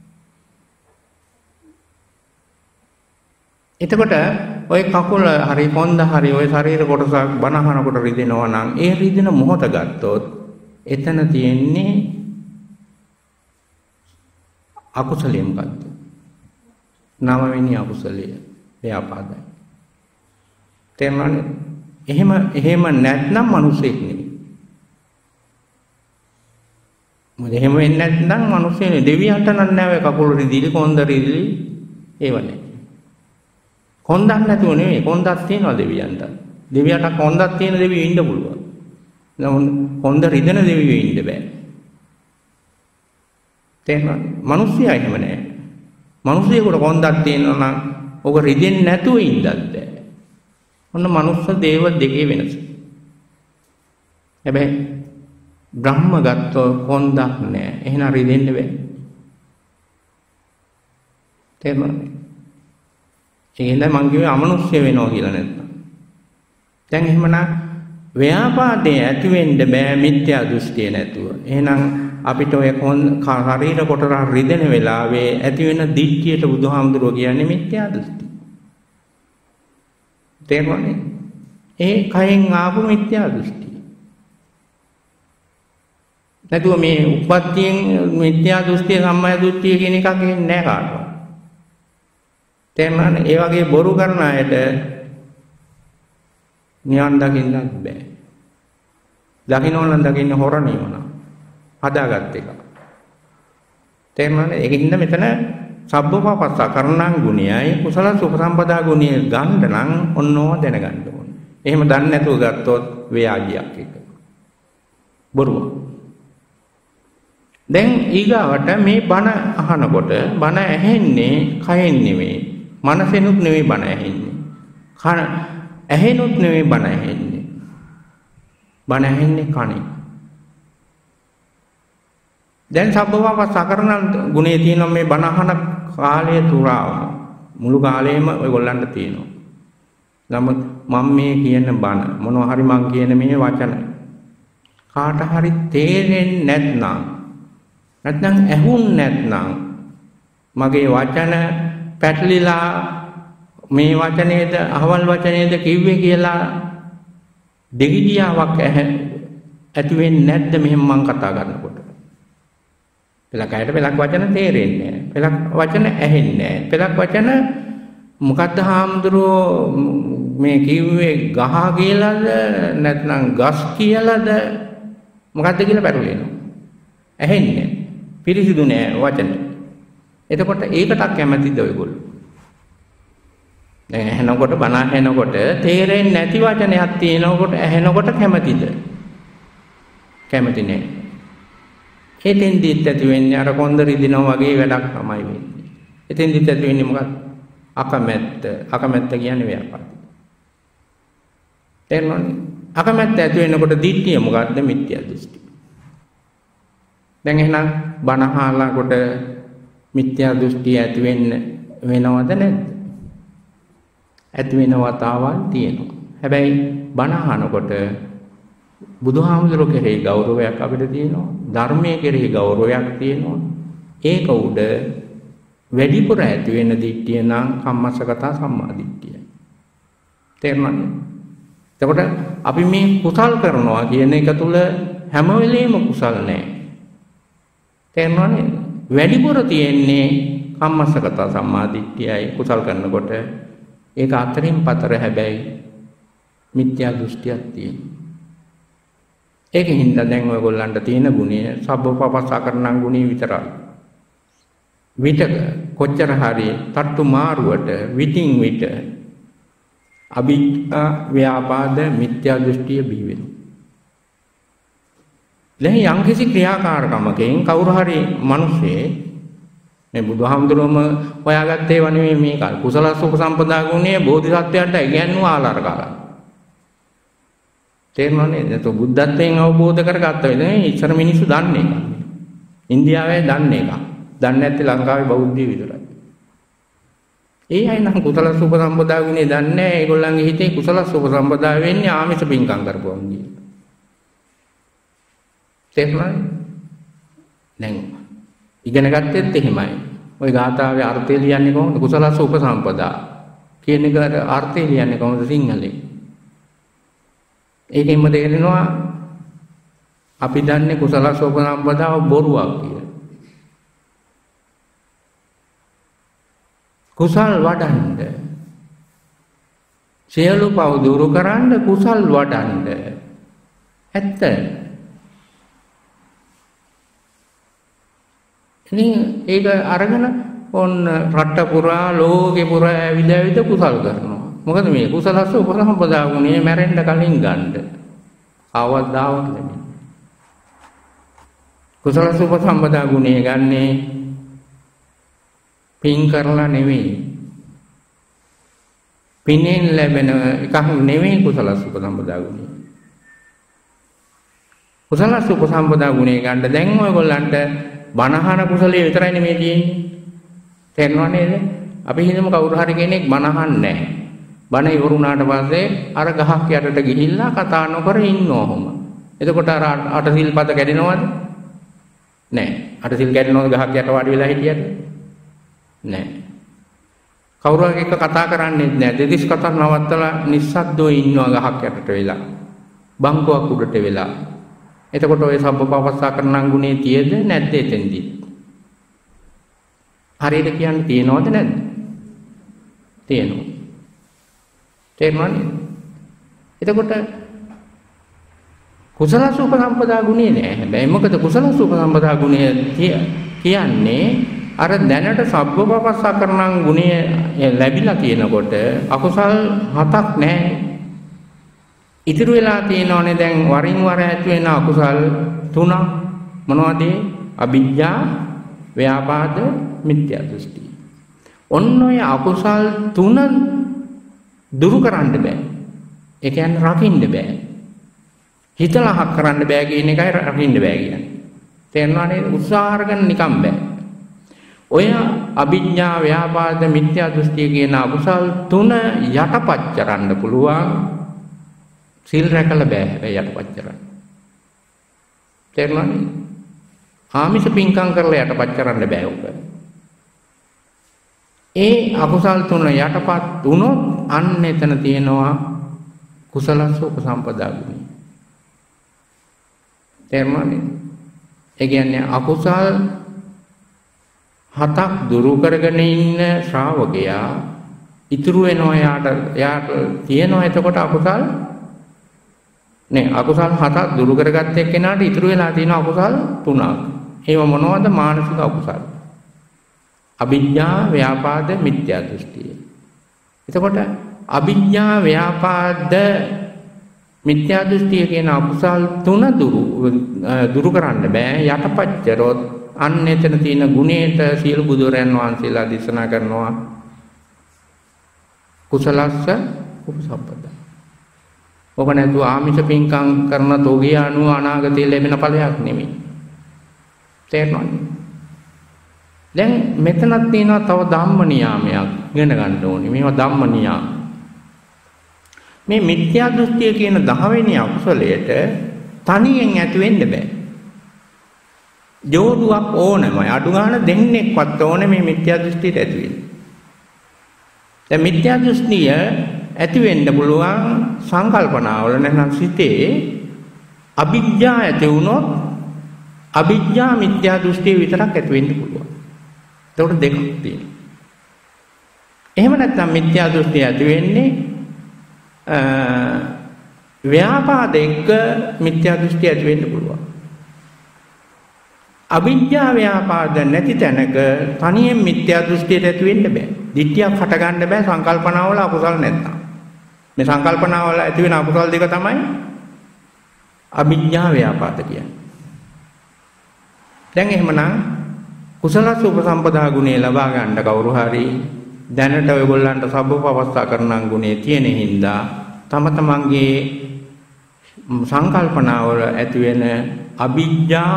එතකොට ඔය කකුල හරි කොන්ද හරි ඔය ශරීර කොටසක් බනහනකොට රිදෙනවා නම් ඒ රිදෙන මොහොත ගත්තොත් එතන තියෙන්නේ අකුසලයේ මොකද්ද? 9 වෙනි අකුසලයේ ව්‍යාපාදයි. තේරුණානේ? එහෙම නැත්නම් මිනිසෙක් නෙවෙයි. මොකද එහෙම වෙන්නේ නැත්නම් මිනිස්සෙ නෙවෙයි. දෙවියන්ට නෑ කකුල රිදිලි කොන්ද රිදිලි ඒව නෑ. කොන්දක් නැතුව නෙවෙයි, කොන්දක් තියෙනවා දෙවියන්ට. දෙවියන්ට කොන්දක් තියෙන දෙවියෝ ඉන්න පුළුවන්. නමුත් කොන්ද රිදෙන දෙවියෝ ඉන්න බෑ. තේරුණාද? මිනිස්සයා එහෙම නෑ. මිනිස්සෙකුට කොන්දක් තියෙනවා නම් ඔක රිදෙන්නේ නැතුව ඉන්නත් බෑ. ඔන්න මනුස්ස දේව දෙකේ වෙනස. හැබැයි බ්‍රහ්ම ගත්තොත් කොන්දක් නෑ. එහෙනම් රිදෙන්න බෑ. තේරුණාද? ඒකෙන්ද මං කිව්වේ අමනුෂ්‍ය වෙනවා කියලා නැත්තම්. දැන් එහෙමනම් ව්‍යාපාදේ ඇති වෙන්න බෑ මිත්‍යා දෘෂ්ටිය නැතුව. එහෙනම් අපිට ඔය ශරීර කොටස රිදෙන වෙලාවේ ඇති වෙන දිට්ඨියට බුදුහාමුදුරුවෝ කියන්නේ මිත්‍යා දෘෂ්ටි. තේරුණානේ? ඒ කයෙන් ආපු මිත්‍යා දෘෂ්ටි. නැතුව මේ උප්පත්තියෙන් මිත්‍යා දෘෂ්ටිය සම්මා දෘෂ්ටිය කියන එකක් එන්නේ නැහැ කාටවත්. තේරුණානේ? ඒ වගේ බොරු කරන අයට නිවන් දකින්නත් බෑ. දකින්නෝනම් දකින්න හොර නිවන. හදාගත් එක. තේරුණානේ? ඒකින්ද මෙතන සබ්බපාපස්සා කරණං ගුණයයි කුසල සුපසම්පදා ගුණය ගන්න නම් ඔන්නෝ දැනගන්න ඕනේ. එහෙම දන්නේ නැතුව ගත්තොත් ව්‍යාජියක් එක. බොරුව. දැන් ඊගාවට මේ බණ අහනකොට බණ ඇහෙන්නේ කයෙන් නෙමෙයි. මනසෙනුත් නෙවෙයි බණ ඇහෙන්නේ. ඇහෙනුත් නෙවෙයි බණ ඇහෙන්නේ. බණ ඇහෙන්නේ කනේ. දැන් සබ්බපාපස් අකරණ ගුණේ තියෙන මේ බණ අහන කාලය තුරාම මුළු කාලෙම ඔයගොල්ලන්ට තියෙනවා. නමුත් මම මේ කියන බණ මොනවා හරි මං කියන මේ වචන කාට හරි තේරෙන්නේ නැත්නම් ඇහුන්නේ නැත්නම් මගේ වචන පැටලිලා මේ වචනේද අහවල් වචනේද කිව්වේ කියලා දෙගිඩියාවක් ඇති වෙන්නේ නැද්ද මෙහෙම මං කතා කරනකොට? පළක් අයට පළක් වචන තේරෙන්නේ නැහැ. පළක් වචන ඇහෙන්නේ නැහැ. පළක් වචන මොකද්ද හාමුදුරුවෝ මේ කිව්වේ ගහ කියලාද නැත්නම් ගස් කියලාද මොකද්ද කියලා පැටලෙනවා. ඇහෙන්නේ පිරිසිදු නෑ වචන. එතකොට ඒකටත් කැමතිද ඔයගොල්ලෝ? දැන් ඇහෙනකොට බණ ඇහෙනකොට තේරෙන්නේ නැති වචනයක් තියෙනකොට ඇහෙනකොට කැමතිද? කැමති නෑ. එතෙන්දිත් ඇති වෙන්නේ අර කොන්ද රිදිනවා වගේ වැඩක් තමයි වෙන්නේ. එතෙන්දිත් ඇති වෙන්නේ මොකක්ද? අකමැත්ත. අකමැත්ත කියන්නේ ව්‍යාපාරය. තේරුණානේ? අකමැත්ත ඇති වෙනකොට දිට්ඨිය මොකක්ද? මිත්‍යා දෘෂ්ටි. දැන් එහෙනම් බණ අහලාකොට මිත්‍යා දෘෂ්ටි ඇති වෙනවද නැද්ද? ඇති වෙන වතාවල් තියෙනවා. හැබැයි බණ අහනකොට බුදුහාමුදුරුවෝ කෙරෙහි ගෞරවයක් අපිට තියෙනවා. ධර්මයේ කෙරෙහි ගෞරවයක් තියෙනවා. ඒක උඩ වැඩිපුර ඇති වෙන දිට්ඨිය නම් කම්මස්සගත සම්මා දිට්ඨිය. තේරුණාද? එතකොට අපි මේ කුසල් කරනවා කියන එක තුල හැම වෙලෙම කුසල් නැහැ. තේරුණාද? වැඩිපුර තියෙන්නේ කම්මස්සගත සම්මා දිට්ඨියයි කුසල් කරනකොට. ඒක අතරින් පතර හැබැයි මිත්‍යා දෘෂ්ටියක් තියෙනවා. ඒකින්ද දැන් ඔයගොල්ලන්ට තියෙන ගුණය සබ්බපාපසාකරණ ගුණය විතරයි. විතක කොච්චර හරි තට්ටු මාරුවට විтин විට අභිජ්ජා ව්‍යාපාද මිත්‍යා දෘෂ්ටිය බිහි වෙනවා. දැන් යම්කිසි ක්‍රියාකාරකමකින් කවුරු හරි මිනිස්සේ මේ බුදුහාමුදුරුවම හොයාගත්තේ ඒවා නෙමෙයි මේක. කුසල සුපසම්පදා ගුණය බෝධිසත්වයන්ට ඉගැන්වුවා ආලාර කාලා. තේරුණා නේද? તો බුද්ධත්වයෙන් අවබෝධ කරගත්ත වෙලේ ඉස්සර මිනිස්සු දන්නේ නැහැ. ඉන්දියාවේ දන්නේ නැහැ. දන්නේ නැත්තේ ලංකාවේ බෞද්ධයෝ විතරයි. ඒ අය නම් කුසල සුපසම්පදා ගුණේ දන්නේ නැහැ. ඒගොල්ලන්ගේ හිතේ කුසල සුපසම්පදා වෙන්නේ ආමිෂ පින්කම් කරපුවම කියලා. තේරුණාද? දැන් ඉගෙන ගත්තෙත් එහෙමයි. ওই ගාථාවේ අර්ථය ලියන්නේ කොහොමද? කුසල සුපසම්පදා කියන එක අර්ථය ලියන්නේ කොහොමද සිංහලෙන්? ඒකෙන්ම තේරෙනවා අපි දන්නේ කුසල සුපසම්පදාව බොරුවක් කියලා. කුසල් වඩන්න සියලු පව් දුරු කරන්න කුසල් වඩන්න ඇත්ත. ඉතින් ඒක අරගෙන ඔන්න රට පුරා ලෝකේ පුරා ඇවිද කුසල් කරනවා. මොකද මේ කුසලස්ස උපසම්පදා ගුණය මැරෙන්න කලින් ගන්න. ආවදාවක් නෙමෙයි. කුසලස්ස උපසම්පදා ගුණය ගන්නේ පින් කරලා නෙවෙයි. පිනෙන් ලැබෙන එකක් නෙවෙයි කුසලස්ස උපසම්පදා ගුණය. කුසලස්ස උපසම්පදා ගුණය ගන්න දැන් ඔයගොල්ලන්ට බණහන කුසලයේ විතරයි නෙමෙයි තියෙන්නේ. තේරෙනව නේද? අපි හිතමු කවුරු හරි කෙනෙක් බණහන්නේ නැහැ. බණ ඉවරුණාට පස්සේ අර ගහක් යටට ගිහිල්ලා කතා නොකර ඉන්නවම. එතකොට අර අටසිල් පද කැඩෙනවද? නැහැ. අටසිල් කැඩෙනවද ගහක් යට වාඩි වෙලා හිටියට? නැහැ. කවුරු හරි එක්ක කතා කරන්නේ නැහැ. දෙතිස් කතා නවත්තලා නිස්සද්දව ඉන්නවා ගහක් යටට වෙලා. බංකුවක් උඩට වෙලා. එතකොට ඔය සබ්බපාපසාකරණ ගුණේ තියද නැද්ද එතෙන්දී? හරියට කියන්න තියනවද නැද්ද? තියෙනවා. තේරුණානේ? එතකොට කුසල සුපසම්පදා ගුණේ නෑ. හැබැයි මොකද කුසල සුපසම්පදා ගුණය කියන්නේ අර දැනට සබ්බපාපසාකරණ ගුණය ලැබිලා තියෙනකොට අකුසල් 7ක් නෑ. ඉතිරි වෙලා තියෙනවනේ දැන් වරින් වර ඇති වෙන අකුසල් 3ක් මොනවද? අවිජ්ජා, ව්‍යාපාද, මිත්‍යා දෘෂ්ටි. ඔන්න ඔය අකුසල් 3 දුරු කරන්න බෑ. ඒ කියන්නේ රකින්න බෑ. හිතලා හක් කරන්න බෑ කියන එකයි රකින්න බෑ කියන්නේ. තේරෙනවනේ උත්සාහ අරගෙන නිකම් බෑ. ඔය අභිඥා ව්‍යාපාද මිත්‍යා දෘෂ්ටිය කියන අකුසල් තුන යටපත් කරන්න පුළුවන්. සීල් රැකලා බෑ හැබැයි යටපත් කරන්න. තේරුණානේ? ආමිෂ පින්කම් කරලා යටපත් කරන්න බෑ උක. ඒ අකුසල් තුන යටපත් වුණොත් අන්න එතන තියෙනවා කුසලස්ස උපසම්පදා ගුණය. තේරුණානේ? ඒ කියන්නේ අකුසල් හතක් දුරු කරගෙන ඉන්න ශ්‍රාවකයා ඉතුරු වෙනවා යාට තියෙනවා එතකොට අකුසල් නේ අකුසල් හතක් දුරු කරගත්ත එක්කෙනාට ඉතුරු වෙලා තියෙන අකුසල් තුනක්. ඒව මොනවද? මානසික අකුසල්. අභිඥා ව්‍යාපාද මිත්‍යා දෘෂ්ටිය. එතකොට අභිඥා ව්‍යාපාද මිත්‍යා දෘෂ්ටිය කියන අකුසල් තුන දුරු කරන්න බෑ. යටපත් කරොත් අන්න එතන තියෙන ගුණයට සීල බුදුරයන් වහන්සේලා දේශනා කරනවා කුසලස්ස උපසම්පදා. ඔක නැතුව ආමිෂ පින්කම් කරන තෝගිය අනුව අනාගතයේ ලැබෙන ඵලයක් නෙමෙයි. තේරෙනවද? දැන් මෙතනක් තියෙනවා තව ධම්ම නියාමයක් ඉගෙන ගන්න ඕනේ. මේවා ධම්ම නියාම. මේ මිත්‍යා දෘෂ්ටිය කියන 10 වෙනි අකුසලයට තනියෙන් ඇති වෙන්න බෑ. ජෝඩුවක් ඕනමයි. අඩු ගන්න දෙන්නෙක්වත් ඕනේ මේ මිත්‍යා දෘෂ්ටියට ඇති වෙන්න. දැන් මිත්‍යා දෘෂ්ටිය ඇති වෙන්න පුළුවන් සංකල්පනාවල නැත්නම් සිතේ අභිඥා ඇති වුණොත් අභිඥා මිත්‍යා දෘෂ්ටිය විතරක් ඇති වෙන්න පුළුවන්. ඒකට දෙකක් තියෙනවා. එහෙම නැත්නම් මිත්‍යා දෘෂ්ටිය ඇති වෙන්නේ ව්‍යාපාද එක්ක මිත්‍යා දෘෂ්ටිය ඇති වෙන්න පුළුවන්. අවිද්‍යා ව්‍යාපාද නැති තැනක තනියෙන් මිත්‍යා දෘෂ්ටියට ඇති වෙන්න බෑ. දිට්ඨියක් හට ගන්න බෑ සංකල්පනාවල අකුසල් නැත්නම්. මේ සංකල්පනාවල ඇති වෙන අකුසල් දෙක තමයි අවිද්‍යා ව්‍යාපාද කියන්නේ. දැන් එහෙමනම් කුසලස්ස උපසම්පදා ගුණය ලබා ගන්න කවුරු හරි දැනට ඔයගොල්ලන්ට සබ්බපවස්ථා කරණං ගුණය තියෙන හින්දා තම තමන්ගේ සංකල්පනාවල ඇති වෙන අවිද්‍යා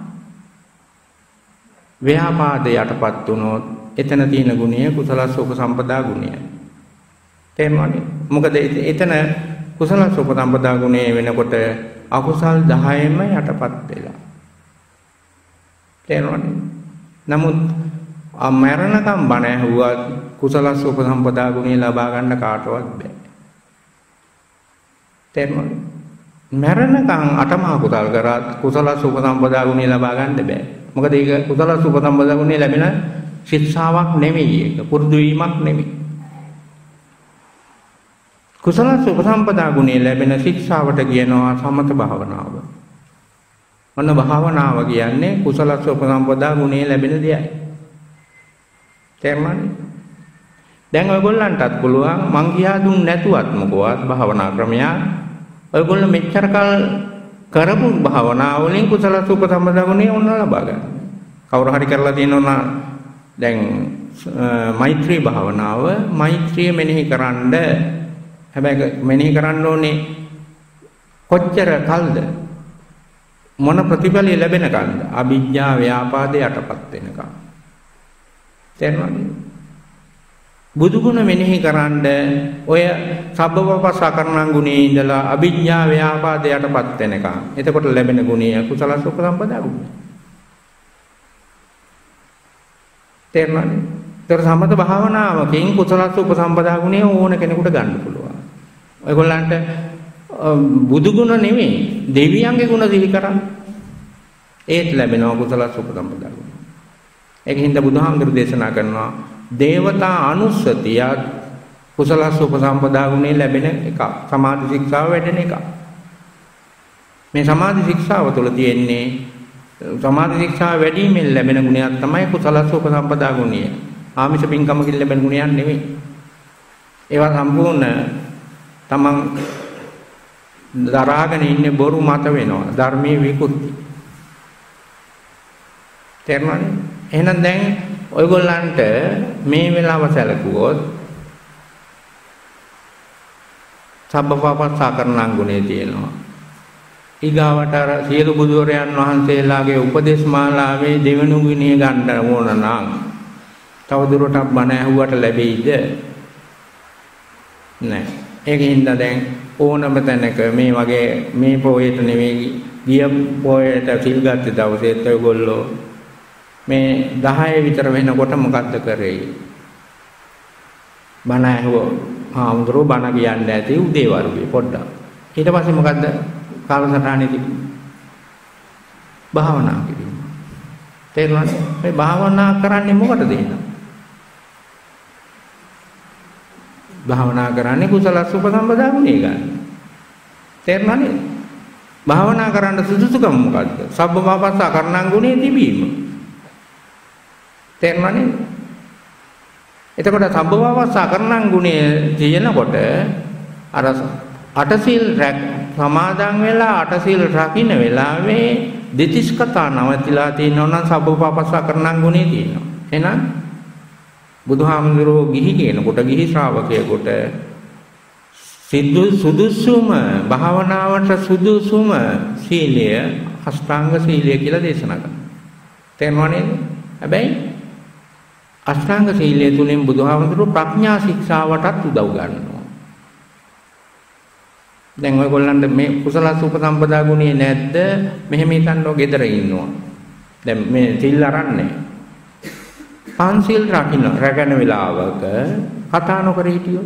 ව්‍යාපාද යටපත් වුණොත් එතන තියෙන ගුණය කුසලස්ස උපසම්පදා ගුණය. තේරුණානේ? මොකද එතන කුසලස්ස උපසම්පදා ගුණය වෙනකොට අකුසල් 10ම යටපත් වෙලා. තේරුණානේ? නමුත් මරණකම් බණ ඇහුවත් කුසලස්ස උපසම්පදා ගුණය ලබා ගන්න කාටවත් බෑ. තේරුණානේ? මරණකම් අටමහා කුසල් කරත් කුසලස්ස උපසම්පදා ගුණය ලබා ගන්න බෑ. මොකද ඒක කුසලස්ස උපසම්පදා ගුණය ලැබෙන ශික්ෂාවක් නෙමෙයි, ඒක පුරුදු වීමක් නෙමෙයි. කුසලස්ස උපසම්පදා ගුණය ලැබෙන ශික්ෂාවට කියනවා සමත භාවනාව. මොන භාවනාව කියන්නේ කුසලස්ස උපසම්පදා ගුණය ලැබෙන දෙයයි. තේරුණානේ? දැන් ඔයගොල්ලන්ටත් පුළුවන් මං කියා දුන්න නැතුවත් මොකවත් භාවනා ක්‍රමයක් ඔයගොල්ලෝ මෙච්චර කල් කරපු භාවනාව වලින් කුසලස්ස උපසම්පදා ගුණය ඕන ලබා ගන්න. කවුරු හරි කරලා තියෙනවා දැන් මෛත්‍රී භාවනාව මෛත්‍රිය මෙනෙහි කරන්න හැබැයි මෙනෙහි කරන්න ඕනේ කොච්චර කල්ද මොන ප්‍රතිඵලය ලැබෙනකන්ද අවිජ්ජා ව්‍යාපාද යටපත් වෙනකන්. තේරුණාද? බුදු ගුණ මෙනෙහි කරන්න ඔය සබ්බපපස්සා කරණං ගුණේ ඉඳලා අවිජ්ජා ව්‍යාපාද යටපත් වෙනකන්. එතකොට ලැබෙන ගුණය කුසලස්ස උපසම්පදා ගුණය. තේරුණාද? ඒතර සමත භාවනාවකින් කුසලස්ස උපසම්පදා ගුණය ඕන කෙනෙකුට ගන්න පුළුවන්. ඔයගොල්ලන්ට බුදු ගුණ නෙමෙයි දෙවියන්ගේ ගුණ සිහි කරන් ඒත් ලැබෙනවා කුසලස්ස උපසම්පදා ගුණය. ඒකින්ද බුදුහාමුදුරු දේශනා කරනවා දේවතා අනුස්සතිය කුසලස්ස උපසම්පදා ගුණේ ලැබෙන එක සමාධි ශික්ෂාව වැඩෙන එක. මේ සමාධි ශික්ෂාව තුළ තියෙන්නේ සමාධි ශික්ෂාව වැඩිමෙන් ලැබෙන ගුණයක් තමයි කුසලස්ස උපසම්පදා ගුණය. ආමිෂ පින්කමකින් ලැබෙන ගුණයක් නෙවෙයි. ඒවා සම්පූර්ණ තමන් දරාගෙන ඉන්නේ බොරු මත වෙනවා ධර්මයේ විකෘති. තේරුණානේ? එහෙනම් දැන් ඔයගොල්ලන්ට මේ වෙලාව සැලකුවොත් සබ්බපපස්සා කරණං ගුණේ තියෙනවා. ඊගාවට අර සියලු බුදුරයන් වහන්සේලාගේ උපදේශ මාලාවේ දෙවෙනි ගුණය ගන්න ඕන නම් තවදුරටත් බණ ඇහුවට ලැබෙයිද? නැහැ. ඒකින්ද දැන් ඕනම තැනක මේ වගේ මේ පොයේට නෙවෙයි ගිය පොයේට සිල් ගත්ත දවසේත් ඔයගොල්ලෝ මේ 10 විතර වෙනකොට මොකද්ද කරේ? බණ ඇහුවෝ. ආමුද්‍රෝ බණ කියන්නේ ඇති උදේ වරුවේ පොඩ්ඩක්. ඊට පස්සේ මොකද්ද? කාලසටහනේ තිබුණේ භාවනා කිරීම. තේරුණාද? මේ භාවනා කරන්නේ මොකටද එහෙනම්? භාවනා කරන්නේ කුසල සුපසම්පදා ගුණය ගන්න. තේරුණාද? භාවනා කරන්න සුදුසුකම මොකද්ද? සබ්බපාපස්ස අකරණං ගුණේ තිබීම. තේරුණාද? එතකොට සබ්බපාපස්ස අකරණං ගුණය තියෙනකොට අර අටසිල් සමාදන් වෙලා අටසිල් රකින්න වෙලාවේ දෙතිස් කතා නවතිලා තියෙනවා නම් සබ්බපාපස්ස අකරණං ගුණේ තියෙනවා. එහෙනම් බුදුහාමුදුරුවෝ ගිහි කියනකොට ගිහි ශ්‍රාවකයෙකුට සුදුසුම භාවනාවට සුදුසුම සීලය අෂ්ටාංග සීලය කියලා දේශනා කරනවා. තේරුණා නේද? හැබැයි අෂ්ටාංග සීලය තුලින් බුදුහාමුදුරුවෝ ප්‍රඥා ශික්ෂාවටත් උදව් ගන්නවා. දැන් ඔයගොල්ලන්ට මේ කුසල සුපසම්පදා ගුණේ නැද්ද? මෙහෙම හිතන්නෝ ගෙදර ඉන්නවා. දැන් මේ සිල් අරන්නේ. පන්සිල් රැකෙන වෙලාවක කතා නොකර හිටියොත්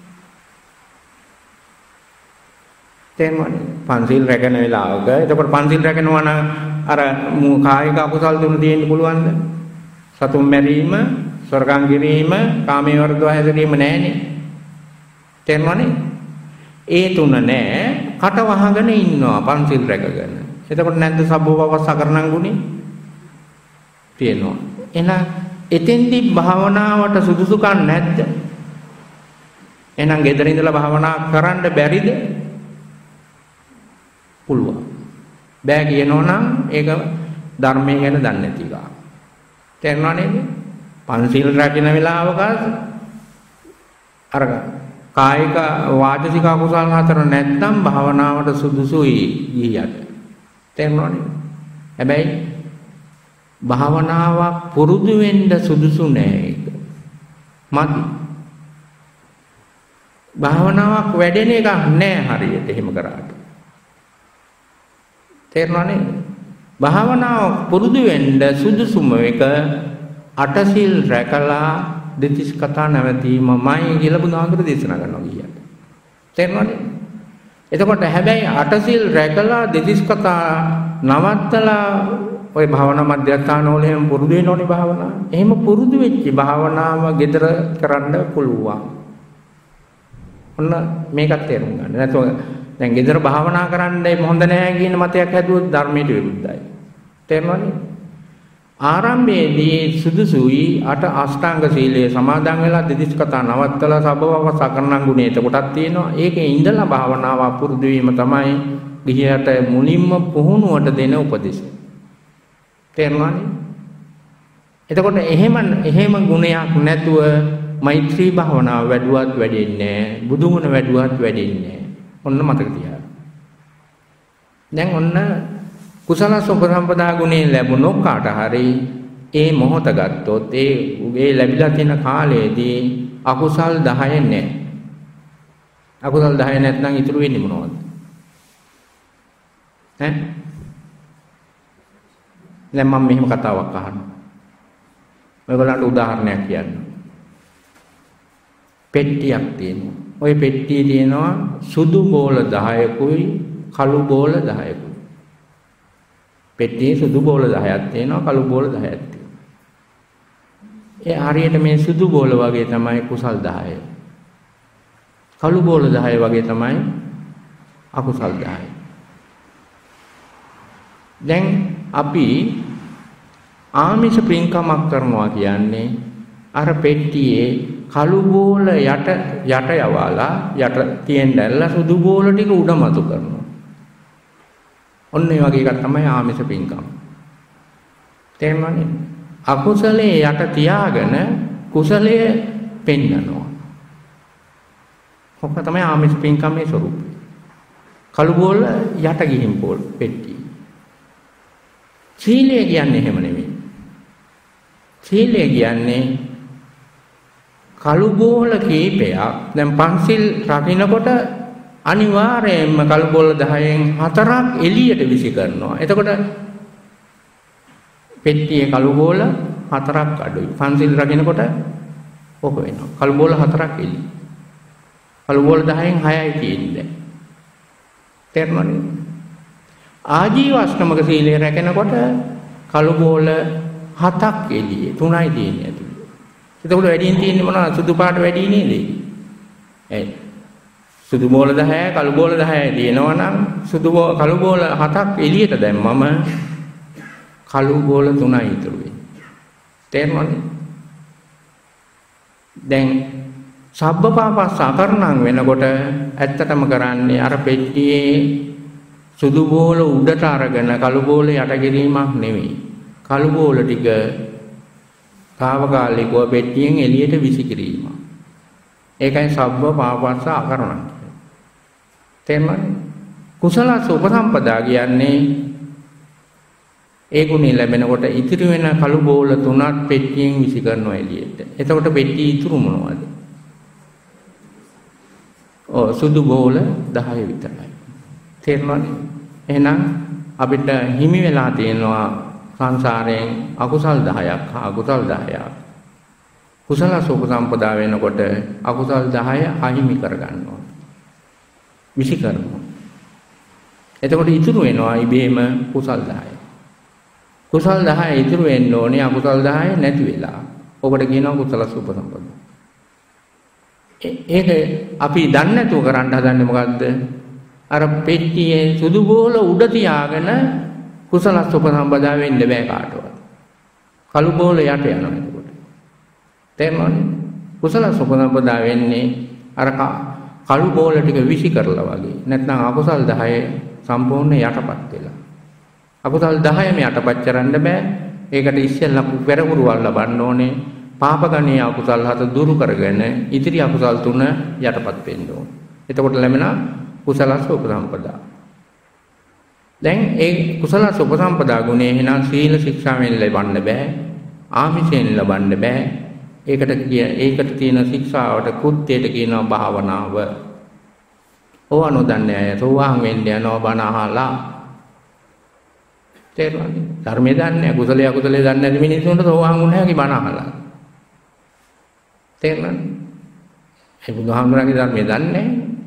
තේරුණානේ? පන්සිල් රැකෙන වෙලාවක එතකොට පන්සිල් රැකෙනවා නම් අර කායික අකුසල් තුන තියෙන්න පුළුවන්ද? සතුන් මැරීම, සොරකම් කිරීම, කාමයේ වර්ධව හැසිරීම නැහැනේ. තේරුණානේ? ඒ තුන නැහැ. කට වහගෙන ඉන්නවා පන්සිල් රැකගෙන. එතකොට නැද්ද සබ්බපාපස්ස අකරණං ගුණේ? තියෙනවා. එහෙනම් එතෙන්දී භාවනාවට සුදුසුකම් නැද්ද? එහෙනම් ගෙදර ඉඳලා භාවනා කරන්න බැරිද? පුළුවන්. බෑ කියනෝනම් ඒක ධර්මයේ ගැන දන්නේ නැති එක. තේරුණා නේද? පන්සිල් රැකින වෙලාවක අර කායික වාචික අකුසල් හතර නැත්නම් භාවනාවට සුදුසුයි ගියට. තේරුණා නේද? හැබැයි භාවනාවක් පුරුදු වෙන්න සුදුසු නෑ ඒක. මදි. භාවනාවක් වැඩෙන එකක් නෑ හරියට එහෙම කරාට. තේරුණා නේද? භාවනාව පුරුදු වෙන්න සුදුසුම එක අටසිල් රැකලා දෙතිස් කතා නැවතීමමයි කියලා බුදුහාමුදුරු දේශනා කරනවා කියන්න. තේරුණා නේද? එතකොට හැබැයි අටසිල් රැකලා දෙතිස් කතා නවත්තලා ඔය භාවනා මධ්‍යස්ථාන වල එහෙම පුරුදු වෙන්න ඕනේ භාවනාව. එහෙම පුරුදු වෙච්ච භාවනාව gedara කරන්න පුළුවන්. ඔන්න මේකත් තේරුම් ගන්න. නැත්නම් දැන් gedara භාවනා කරන්නයි හොඳ නැහැ කියන මතයක් හැදුවොත් ධර්මයට විරුද්ධයි. තේරුණානේ? ආරම්භයේදී සුදුසුයි අෂ්ටාංග සීලය සමාදන් වෙලා දෙතිස් කතා නවත්තලා සබ්බපාපස්ස අකරණං ගුණය එතකොටක් තියෙනවා. ඒකේ ඉඳලා භාවනාව පුරුදු වීම තමයි ගිහියට මුලින්ම පුහුණුවට දෙන උපදෙස්. තේරුණානේ? එතකොට එහෙම ගුණයක් නැතුව මෛත්‍රී භාවනාව වැඩුවත් වැඩෙන්නේ නැහැ. බුදු ගුණ වැඩුවත් වැඩෙන්නේ නැහැ. ඔන්න මතක තියාගන්න. දැන් ඔන්න කුසල සම්පදා ගුණේ ලැබුණොත් කාට හරි ඒ මොහොත ගත්තොත් ඒ ලැබිලා තියෙන කාලයේදී අකුසල් 10 නැහැ. අකුසල් 10 නැත්නම් ඉතුරු වෙන්නේ මොනවද? ඈ? දැන් මම මෙහෙම කතාවක් අහනවා. ඔයගොල්ලන්ට උදාහරණයක් කියන්න. පෙට්ටියක් තියෙනවා. ওই පෙට්ටියේ තියෙනවා සුදු බෝල 10කුයි කළු බෝල 10කුයි. පෙට්ටියේ සුදු බෝල 10ක් තියෙනවා කළු බෝල 10ක් තියෙනවා. ඒ හරියට මේ සුදු බෝල වගේ තමයි කුසල් 10. කළු බෝල 10 වගේ තමයි අකුසල් 10. දැන් අපි ආමිෂ පින්කමක් කරනවා කියන්නේ අර පෙට්ටියේ කළු බෝල යට යවලා යට තියෙන දැල්ලා සුදු බෝල ටික උඩමතු කරනවා. ඔන්න ඒ වගේ එකක් තමයි ආමිෂ පින්කම. තේරුණානේ? අකුසලයේ යට තියාගෙන කුසලයේ පෙන්නනවා. ඔක තමයි ආමිෂ පින්කමේ ස්වરૂපය. කළු බෝල යට ගිහින් පොල් පෙට්ටිය. සීලය කියන්නේ එහෙම නෙමෙයි. සීලය කියන්නේ කළු බෝල කීපයක් දැන් පන්සිල් රකින්නකොට අනිවාර්යයෙන්ම කළු බෝල 10න් 4ක් එළියට විසි කරනවා. එතකොට පෙට්ටියේ කළු බෝල 4ක් අඩුයි. පන්සිල් රකින්නකොට ඔක වෙනවා. කළු බෝල 4ක් එළිය. කළු බෝල 10න් 6යි තියෙන්නේ. තේරුණානේ? ආජීව අෂ්ටමක සීලය රැකෙනකොට කළු බෝල 7ක් එළියේ 3යි තියෙන්නේ ඇතුළේ. එතකොට වැඩියෙන් තියෙන්නේ මොනවද? සුදු පාට වැඩි නේද? සුදු බෝල 10යි කළු බෝල 10යි තියෙනවා නම් කළු බෝල 7ක් එළියට දැම්මම කළු බෝල 3යි ඉතුරු වෙන්නේ. තේරුණානේ? දැන් සබ්බපාපස්ස අකරණං වෙනකොට ඇත්තටම කරන්නේ අර පෙට්ටියේ සුදු බෝල උඩට අරගෙන කළු බෝල යට කිරීමක් නෙවෙයි. කළු බෝල ටික తాවකාලිකව පෙට්ටියෙන් එළියට විසි කිරීම. ඒකයි සබ්බපාපස්ස අකරණං. තේරුණානේ? කුසලස උපසම්පදා කියන්නේ ඒ ගුණය ලැබෙනකොට ඉතිරි වෙන කළු බෝල 3ක් පෙට්ටියෙන් විසි කරනවා එළියට. එතකොට පෙට්ටිය ඉතුරු මොනවද? සුදු බෝල 10 විතරයි. තේරුණානේ? එහෙනම් අපිට හිමි වෙලා තියෙනවා සංසාරයෙන් අකුසල් 10ක් අකුසල් 10ක්. කුසල සෝපසම්පදා වෙනකොට අකුසල් 10 අහිමි කරගන්නවා. විසි කරනවා. එතකොට ඉතුරු වෙනවා ඉබේම කුසල් 10. කුසල් 10 ඉතුරු වෙන්න ඕනේ අකුසල් 10 නැති වෙලා. ඔබට කියනවා කුසල සෝපසම්පදා. ඒක අපි දන්නේ නැතුව කරන්න හදන්නේ මොකද්ද? අර පෙට්ටියේ සුදු බෝල උඩ තියාගෙන කුසල සුපසම්පදා වෙන්න බෑ කාටවත්. කළු බෝල යට යනවා එතකොට. තේරුණානේ? කුසල සුපසම්පදා වෙන්නේ අර කළු බෝල ටික විසි කරලා වගේ. නැත්නම් අකුසල් 10 සම්පූර්ණ යටපත් වෙලා. අකුසල් 10ම යටපත් කරන්න බෑ. ඒකට ඉස්සෙල්ලා පෙරමුරු වල ලබන්න ඕනේ. පාපගණීය අකුසල් 7 දුරු කරගෙන ඉතිරි අකුසල් 3 යටපත් වෙන්න ඕනේ. එතකොට ලැබෙන කුසල සුපසම්පදා. දැන් ඒ කුසල සුපසම්පදා ගුණය එහෙනම් සීල ශික්ෂාවෙන් ලබන්න බෑ. ආමිෂයෙන් ලබන්න බෑ. ඒකට තියෙන ශික්ෂාවට කෘත්‍යයට කියනවා භාවනාව. ඕවා නොදන්නේ අය සෝවාන් වෙන්න යනවා බණ අහලා. තේරුණාද? ධර්මයේ දන්නේ කුසලයේ අකුසලයේ දන්නේ නැති මිනිස්සුන්ට සෝවාන් වුණා කි බණ අහලා. තේරුණාද? ඒ බුදුහාමුදුරන්ගේ ධර්මයේ දන්නේ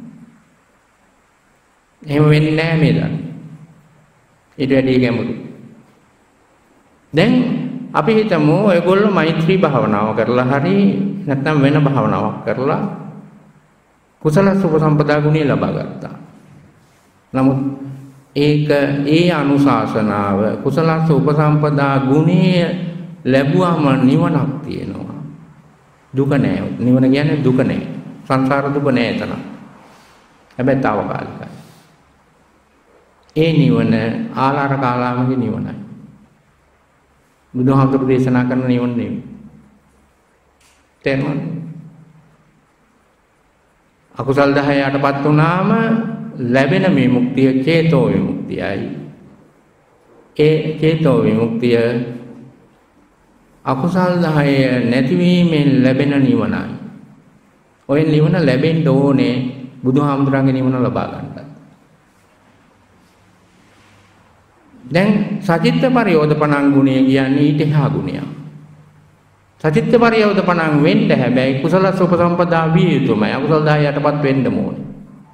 එහෙම වෙන්නේ නැහැ මේ ධර්ම. ඊට වැඩි ගැඹුරු. දැන් අපි හිතමු ඔයගොල්ලෝ මෛත්‍රී භාවනාව කරලා හරි නැත්නම් වෙන භාවනාවක් කරලා කුසල සුපසම්පදා ගුණය ලබා ගත්තා. නමුත් ඒක ඒ අනුශාසනාව කුසල සුපසම්පදා ගුණය ලැබුවම නිවනක් තියෙනවා. දුක නැහැ. නිවන කියන්නේ දුක නැහැ. සංසාර දුක නැහැ එතන. හැබැයි తాවකාලිකයි. ඒ නිවන ආලාර කාලාමගේ නිවනයි. බුදුහාමුදුරු දේශනා කරන නිවන නෙවෙයි. තේරුණාද? අකුසල් 10 යටපත් වුණාම ලැබෙන විමුක්තිය චේතෝ විමුක්තියයි. ඒ චේතෝ විමුක්තිය අකුසල් 10 නැතිවීමෙන් ලැබෙන නිවනයි. ඔය නිවන ලැබෙන්න ඕනේ බුදුහාමුදුරන්ගේ නිවන ලබා ගන්නට. දැන් සචිත්ත පරියෝධපණං ගුණය කියන්නේ ඊට එහා ගුණයක්. සචිත්ත පරියෝධපණං වෙන්න හැබැයි කුසල සුපසම්පදා විය යුතුමයි. අකුසල 10 යටපත් වෙන්න ඕනේ.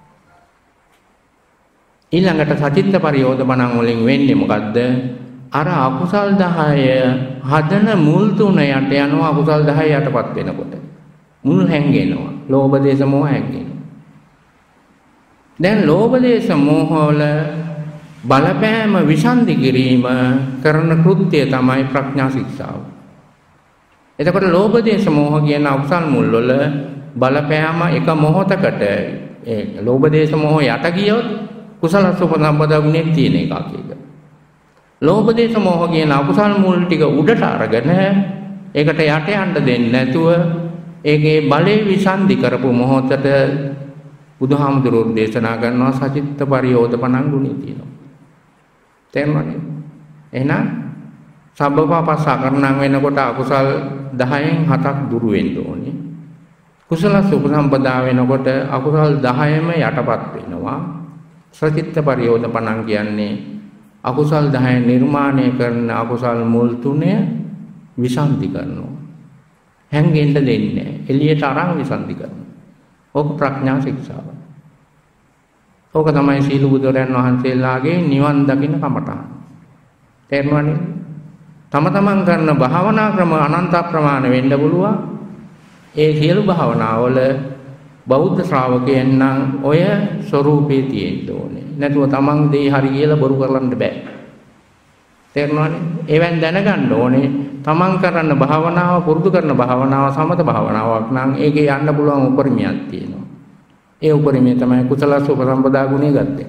ඊළඟට සචිත්ත පරියෝධපණං වලින් වෙන්නේ මොකද්ද? අර අකුසල් 10 හදන මුල් තුන යට යනවා අකුසල් 10 යටපත් වෙනකොට. මුල් හැංගෙනවා. ලෝභ දේශ මොහ හැංගෙනවා. දැන් ලෝභ දේශ මොහ වල බලපෑම විසන්ධි කිරීම කරන කෘත්‍යය තමයි ප්‍රඥා ශික්ෂාව. එතකොට ලෝභ දේශ මොහ කියන අකුසල් මුල් වල බලපෑම එක මොහොතකට ඒ ලෝභ දේශ මොහ යට ගියොත් කුසල සුපසම්පදා ගුණයක් තියෙන එකක් ඒක. ලෝභ දේශ මොහ කියන අකුසල් මුල් ටික උඩට අරගෙන ඒකට යට යන්න දෙන්නේ නැතුව ඒකේ බලේ විසන්ධි කරපු මොහොතට බුදුහාමුදුරුවෝ දේශනා කරනවා සචිත්ත පරියෝධපණං ගුණය තියෙනවා. තේරුණානේ? එහෙනම් සබ්බපාපස්ස අකරණං වෙනකොට අකුසල් 10න් 7ක් දුරු වෙන්න ඕනේ. කුසල සුපසම්පදා වෙනකොට අකුසල් 10ම යටපත් වෙනවා. සචිත්ත පරියෝධපණං කියන්නේ අකුසල් 10 නිර්මාණය කරන අකුසල් මුල් 3 විසන්ධි කරනවා. හැංගෙන්න දෙන්නේ නැහැ. එළියට අරන් විසන්ධි කරනවා. ඕක ප්‍රඥා ශික්ෂාව. ඕක තමයි සීල බුදුරයන් වහන්සේලාගේ නිවන් දකින්න කමටහන. තේරුණානේ? තම තමන් කරන භාවනා ක්‍රම අනන්ත ප්‍රමාණ වෙන්න පුළුවන්. ඒ සියලු භාවනාවල බෞද්ධ ශ්‍රාවකයන් නම් ඔය ස්වરૂපේ තියෙන්න ඕනේ. නැතුව තමන් දෙයි හරි කියලා බොරු කරලන්න බෑ. තේරුණානේ? ඒවෙන් දැනගන්න ඕනේ තමන් කරන භාවනාව පුරුදු කරන භාවනාව සමත භාවනාවක් නම් ඒකේ යන්න පුළුවන් උපරිමයක් තියෙනවා. ඒ උපරිමය තමයි කුසල සුපසම්පදා ගුණය ගත්තේ.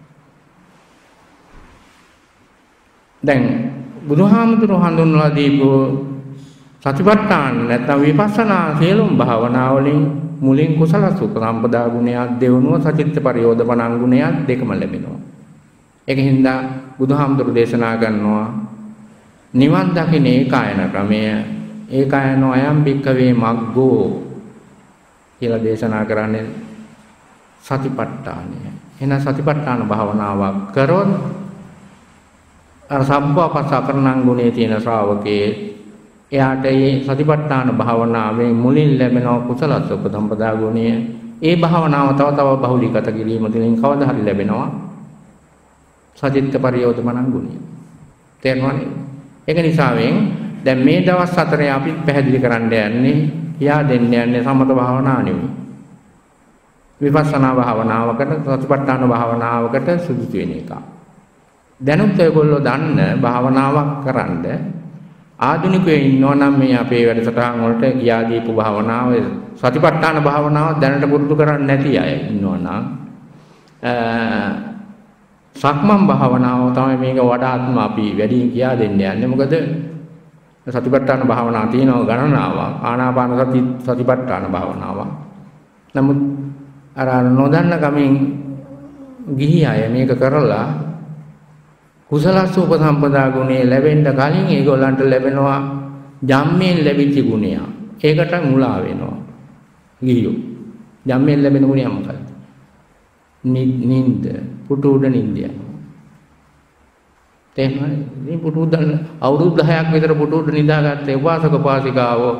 දැන් බුදුහාමුදුරුවෝ හඳුන්වලා දීපු සතිපට්ඨාන නැත්නම් විපස්සනා සියලුම භාවනාවලින් මුලින් කුසල සුපසම්පදා ගුණයක් දෙවනුව සචිත්ත පරියෝධපණං ගුණයක් දෙකම ලැබෙනවා. ඒකින්ද බුදුහාමුදුරුවෝ දේශනා කරනවා නිවන් දකින ඒකායන ක්‍රමය ඒකායන අයම් භික්ඛවේ මග්ගෝ කියලා දේශනා කරන්නේ සතිපට්ඨානය. එහෙනම් සතිපට්ඨාන භාවනාවක් කරොත් අර සබ්බපාපස්ස අකරණං ගුණයේ තියෙන ශ්‍රාවකයේ එයාට මේ සතිපට්ඨාන භාවනාවේ මුලින් ලැබෙන කුසල සුපසම්පදා ගුණය ඒ භාවනාව තව තව බහුලීගත කිරීම තුළින් කවදා හරි ලැබෙනවා සචිත්ත පරියෝධපණං ගුණය. තේරුණානේ? ඒක නිසාවෙන් දැන් මේ දවස් 4 අපි පැහැදිලි කරන්න යන්නේ කියා දෙන්න යන්නේ සමත භාවනාව නෙවෙයි. විපස්සනා භාවනාවකට සතිපට්ඨාන භාවනාවකට සුදුසු වෙන එක. දැනුත් ඒගොල්ලෝ දන්න භාවනාවක් කරන්න ආධුනිකයෝ ඉන්නවා නම් මේ අපේ වැඩසටහන් වලට ගියා දීපු භාවනාව සතිපට්ඨාන භාවනාව දැනට පුරුදු කරන්නේ නැති අය ඉන්නවා නම් සක්මන් භාවනාව තමයි මේක වඩාත්ම අපි වැඩියෙන් කියා දෙන්න යන්නේ. මොකද සතිපට්ඨාන භාවනාව තියෙනවා ගණනාවක්. ආනාපාන සතිපට්ඨාන භාවනාවක්. නමුත් අර නොදන්න කමින් ගිහි අය මේක කරලා කුසල සුපසම්පදා ගුණය ලැබෙන්න කලින් ඒගොල්ලන්ට ලැබෙනවා ජම්මෙන් ලැබිච්ච ගුණය. ඒකට මුලා වෙනවා. ගිහියෝ. ජම්මෙන් ලැබෙන ගුණය මොකක්ද? නින්ද පුටු උඩ නින්ද යනවා. තේරුණාද? මේ පුටු උඩ අවුරුදු 10ක් විතර පුටු උඩ නිදාගත්තේ උපාසක උපාසිකාවෝ.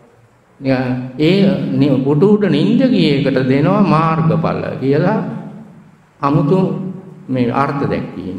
ඒ පුටු උඩ නින්ද ගියේකට දෙනවා මාර්ගඵල කියලා 아무තු මේ අර්ථ දැක්වීම.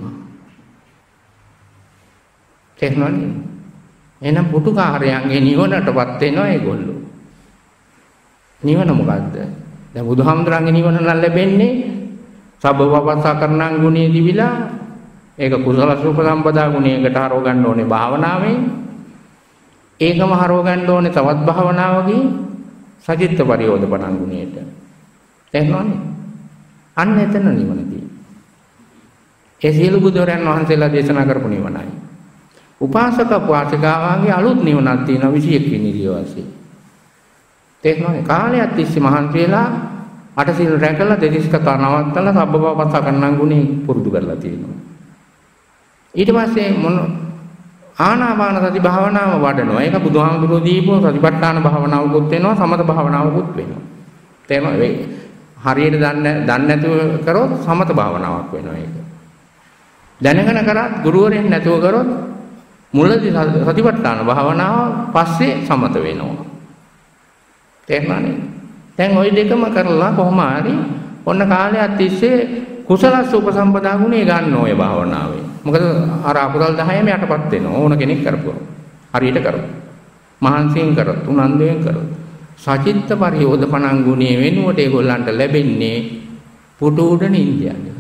තේරුණාද? එහෙනම් පුටුකාරයන්ගේ නිවනටපත් වෙනවා ඒගොල්ලෝ. නිවන මොකද්ද? දැන් බුදුහාමුදුරන්ගේ නිවන නම් ලැබෙන්නේ සබ්බපාපස්ස අකරණං ගුණේ දිවිලා ඒක කුසල සුපසම්පදා ගුණයකට හරව ගන්න ඕනේ භාවනාවෙන්. ඒකම හරව ගන්න ඕනේ තවත් භාවනාවකින් සචිත්ත පරියෝධපණං ගුණයට. තේරුණානේ? අන්න එතන නිවන තියෙන්නේ. ඒ සියලු බුදුරයන් වහන්සේලා දේශනා කරපු නිවනයි. උපාසක උපාසිකාවන්ගේ අලුත් නිවනක් තියෙනවා 21 වෙනි ඉරියව්වේ. තේරුණානේ? කාලයක් තිස්සේ මහන්සි වෙලා අටසිල් රැකලා දෙතිස් කතා නවත්තලා සබ්බපාපස්ස අකරණං ගුණේ පුරුදු කරලා තියෙනවා. ඊට පස්සේ මොන ආනාපාන සති භාවනාව වඩනවා. ඒක බුදුහාමුදුරුවෝ දීපු සතිපට්ඨාන භාවනාවකුත් වෙනවා සමත භාවනාවකුත් වෙනවා. තේරුණාද? හරියට දන්නේ නැතුව කරොත් සමත භාවනාවක් වෙනවා ඒක. දැනගෙන කරත් ගුරුවරයෙක් නැතුව කරොත් මුලදී සතිපට්ඨාන භාවනාව පස්සේ සමත වෙනවා. තේරුණානේ? දැන් ওই දෙකම කරලා කොහොම හරි ඔන්න කාලයක් තිස්සේ කුසල සුපසම්පදා ගුණේ ගන්න ඔය භාවනාවේ. මොකද අර අකුසල් 10ම යටපත් වෙනවා ඕන කෙනෙක් කරපුවා. හරියට කරපුවා. මහන්සියෙන් කරොත් උනන්දුවෙන් කරොත් සචිත්ත පරියෝධපණං ගුණේ වෙනුවට ඒගොල්ලන්ට ලැබෙන්නේ පුටු උඩ නින්දයන්නේ.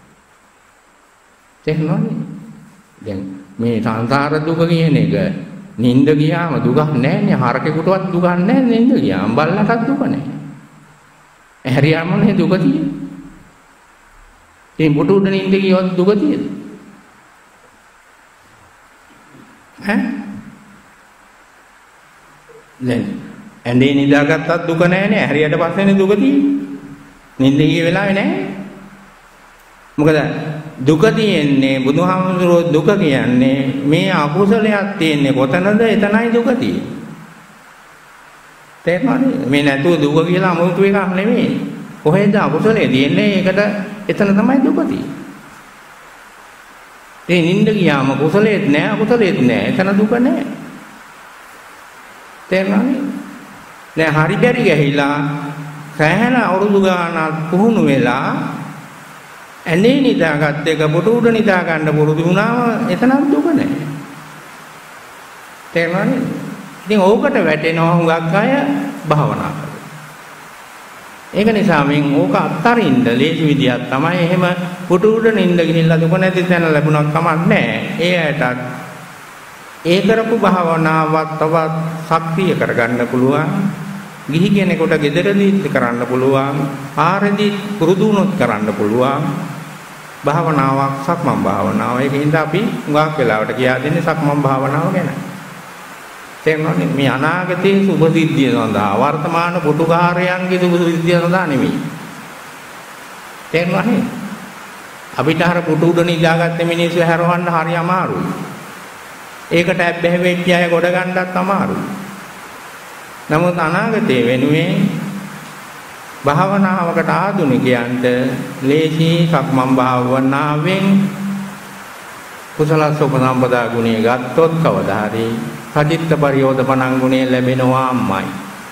තේරුණානේ? දැන් මේ සංසාර දුක කියන එක නින්ද ගියාම දුකක් නැහැ. හරකෙකුටවත් දුකක් නැහැ නින්ද ගියාම. බල්ලටත් දුක නැහැ. ඇහැරියාම නේ දුක තියෙන්නේ. ඉතින් පුටු උඩ නින්ද ගියොත් දුක තියෙද? දැන් ඇඳේ නිදාගත්තත් දුක නැහැනේ. ඇහැරියට පස්සේනේ දුක තියෙන්නේ. නිින්ද ගිය වෙලාවේ නැහැ. මොකද දුක තියෙන්නේ බුදුහාමුදුරුවෝ දුක කියන්නේ මේ අකුසලයක් තියෙන්නේ කොතනද? එතනයි දුක තියෙන්නේ. තේරුණාද? මේ නැතුව දුක කියලා අමුතු එකක් නෙමෙයි. කොහෙද අකුසලයේ තියෙන්නේ? ඒකට එතන තමයි දුක තියෙන්නේ. ඒ නිින්ද ගියාම කුසලයේත් නැහැ අකුසලයේත් නැහැ. එතන දුක නැහැ. තේරුණාද? දැන් හරි බැරි ගහිලා සෑහෙන අවුරුදු ගානක් පුහුණු වෙලා ඇනේ නිදාගත් එක පොඩු උඩ නිදා ගන්න පුරුදු වුණාම එතන දුක නැහැ. තේරුණාද? ඉතින් ඕකට වැටෙනවා හුඟක් අය භාවනා කරලා. ඒක නිසා මෙන් ඕක අත්තරින්න ලේසි විදියක් තමයි. එහෙම පොඩු උඩ නිින්ද ගිහිල්ලා දුක නැති තැන ලැබුණක් කමක් නැහැ. ඒ ඇයටත් ඒ කරපු භාවනාවත් තවත් ශක්තිය කරගන්න පුළුවන්. ගිහි කෙනෙකුට ගෙදරදී කරන්න පුළුවන්. ආරදී පුරුදු වුණොත් කරන්න පුළුවන්. භාවනාවක් සක්මන් භාවනාව. ඒකින්ද අපි හුඟක් වෙලාවට කියා දෙන්නේ සක්මන් භාවනාව ගැන. තේරුණානේ? මේ අනාගතයේ සුභ සිද්ධිය සඳහා වර්තමාන පුටුකාරයන්ගේ සුභ සිද්ධිය සඳහා නෙමෙයි. තේරුණානේ? අපිට අර පුටු උඩ නිදාගත්තේ මිනිස්සු හැරවන්න හරි අමාරුයි. ඒකට ඇබ්බැහි වෙච්ච අය ගොඩ ගන්නත් අමාරුයි. නමුත් අනාගතයේ වෙනුවෙන් භාවනාවකට ආධුනිකයන්ට ලේසි සක්මන් භාවනාවෙන් කුසල සෝපසම්පදා ගුණය ගත්තොත් කවදා හරි සචිත්ත පරියෝධපණං ගුණය ලැබෙනවාමයි.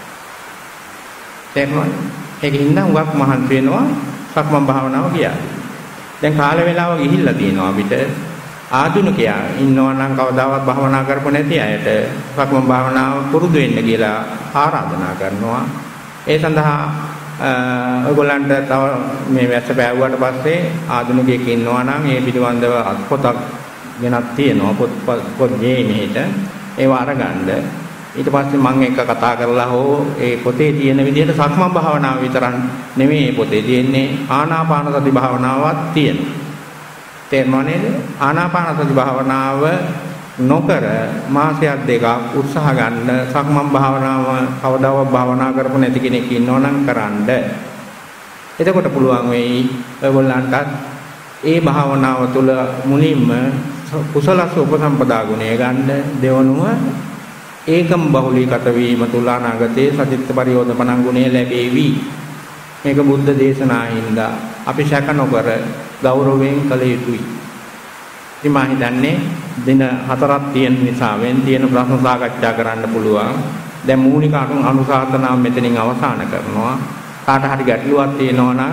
තේරුණාද? ඒකින්ද උගක් මහන්සි වෙනවා සක්මන් භාවනාව කියන්නේ. දැන් කාල වේලාව ගිහිල්ලා තියෙනවා අපිට. ආධුනිකයා ඉන්නවා නම් කවදාවත් භාවනා කරපො නැති අයට සක්මන් භාවනාව පුරුදු වෙන්න කියලා ආරාධනා කරනවා. ඒ සඳහා ඔයගොල්ලන්ට තව මේ වැස්ස පෑවුවාට පස්සේ ආධුනිකයෙක් ඉන්නවා නම් ඒ පිළිබඳව පොතක් ගෙනත් තියෙනවා. පොත් ගේ මෙහෙට ඒව අරගන්න. ඊට පස්සේ මම එක කතා කරලා හෝ ඒ පොතේ තියෙන විදිහට සක්මන් භාවනාව විතරක් නෙමෙයි පොතේ තියෙන්නේ ආනාපාන සති භාවනාවක් තියෙනවා. තේරුණා නේද? ආනාපාන සති භාවනාව නොකර මාසයක් දෙකක් උත්සාහ ගන්න සක්මන් භාවනාව කවදාවත් භාවනා කරපො නැති කෙනෙක් ඉන්නවනම් කරන්න. එතකොට පුළුවන් වෙයි ඔයගොල්ලන්ටත් ඒ භාවනාව තුළ මුලින්ම කුසල උපසම්පදා ගුණය ගන්න. දෙවනුව ඒකම් බහුලීගත වීම තුළ අනාගතයේ සචිත්ත පරියෝධපණං ගුණය ලැබේවි. මේක බුද්ධ දේශනායින්ද අපි ශක නොකර ගෞරවයෙන් කළ යුතුයි. ඉතින් මම හිතන්නේ දින 4ක් තියෙන නිසාවෙන් තියෙන ප්‍රශ්න සාකච්ඡා කරන්න පුළුවන්. දැන් මූලික අනුශාසනාව මෙතනින් අවසන් කරනවා. කාට හරි ගැටලුවක් තියෙනවා නම්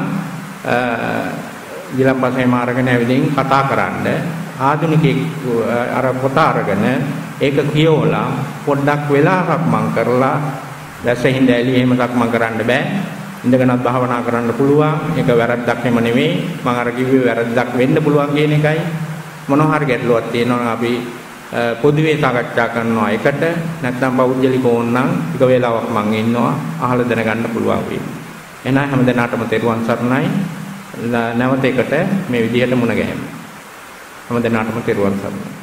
ඊළඟපස්සේ මාර්ගගෙන ඇවිදින් කතා කරන්න. ආධුනිකයෙක් අර පොත අරගෙන ඒක කියවලා පොඩ්ඩක් වෙලාවක් මං කරලා දැසින්ද ඇලි එහෙම සක්මන් කරන්න බෑ. ඉඳගෙනත් භාවනා කරන්න පුළුවන්. ඒක වැරද්දක් නෙම නෙවෙයි. මම අර කිව්වේ වැරද්දක් වෙන්න පුළුවන් කියන එකයි. මොනවා හරි ගැටලුවක් තියෙනවා නම් අපි පොදුවේ සාකච්ඡා කරනවා එකට. නැත්නම් පෞද්ගලිකව ඕනනම් ටික වේලාවක් මම ඉන්නවා. අහලා දැනගන්න පුළුවන් වෙයි. එහෙනම් හැමදෙනාටම තෙරුවන් සරණයි. නැවත එකට මේ විදිහට මුණ ගැහෙමු. හැමදෙනාටම තෙරුවන් සරණයි.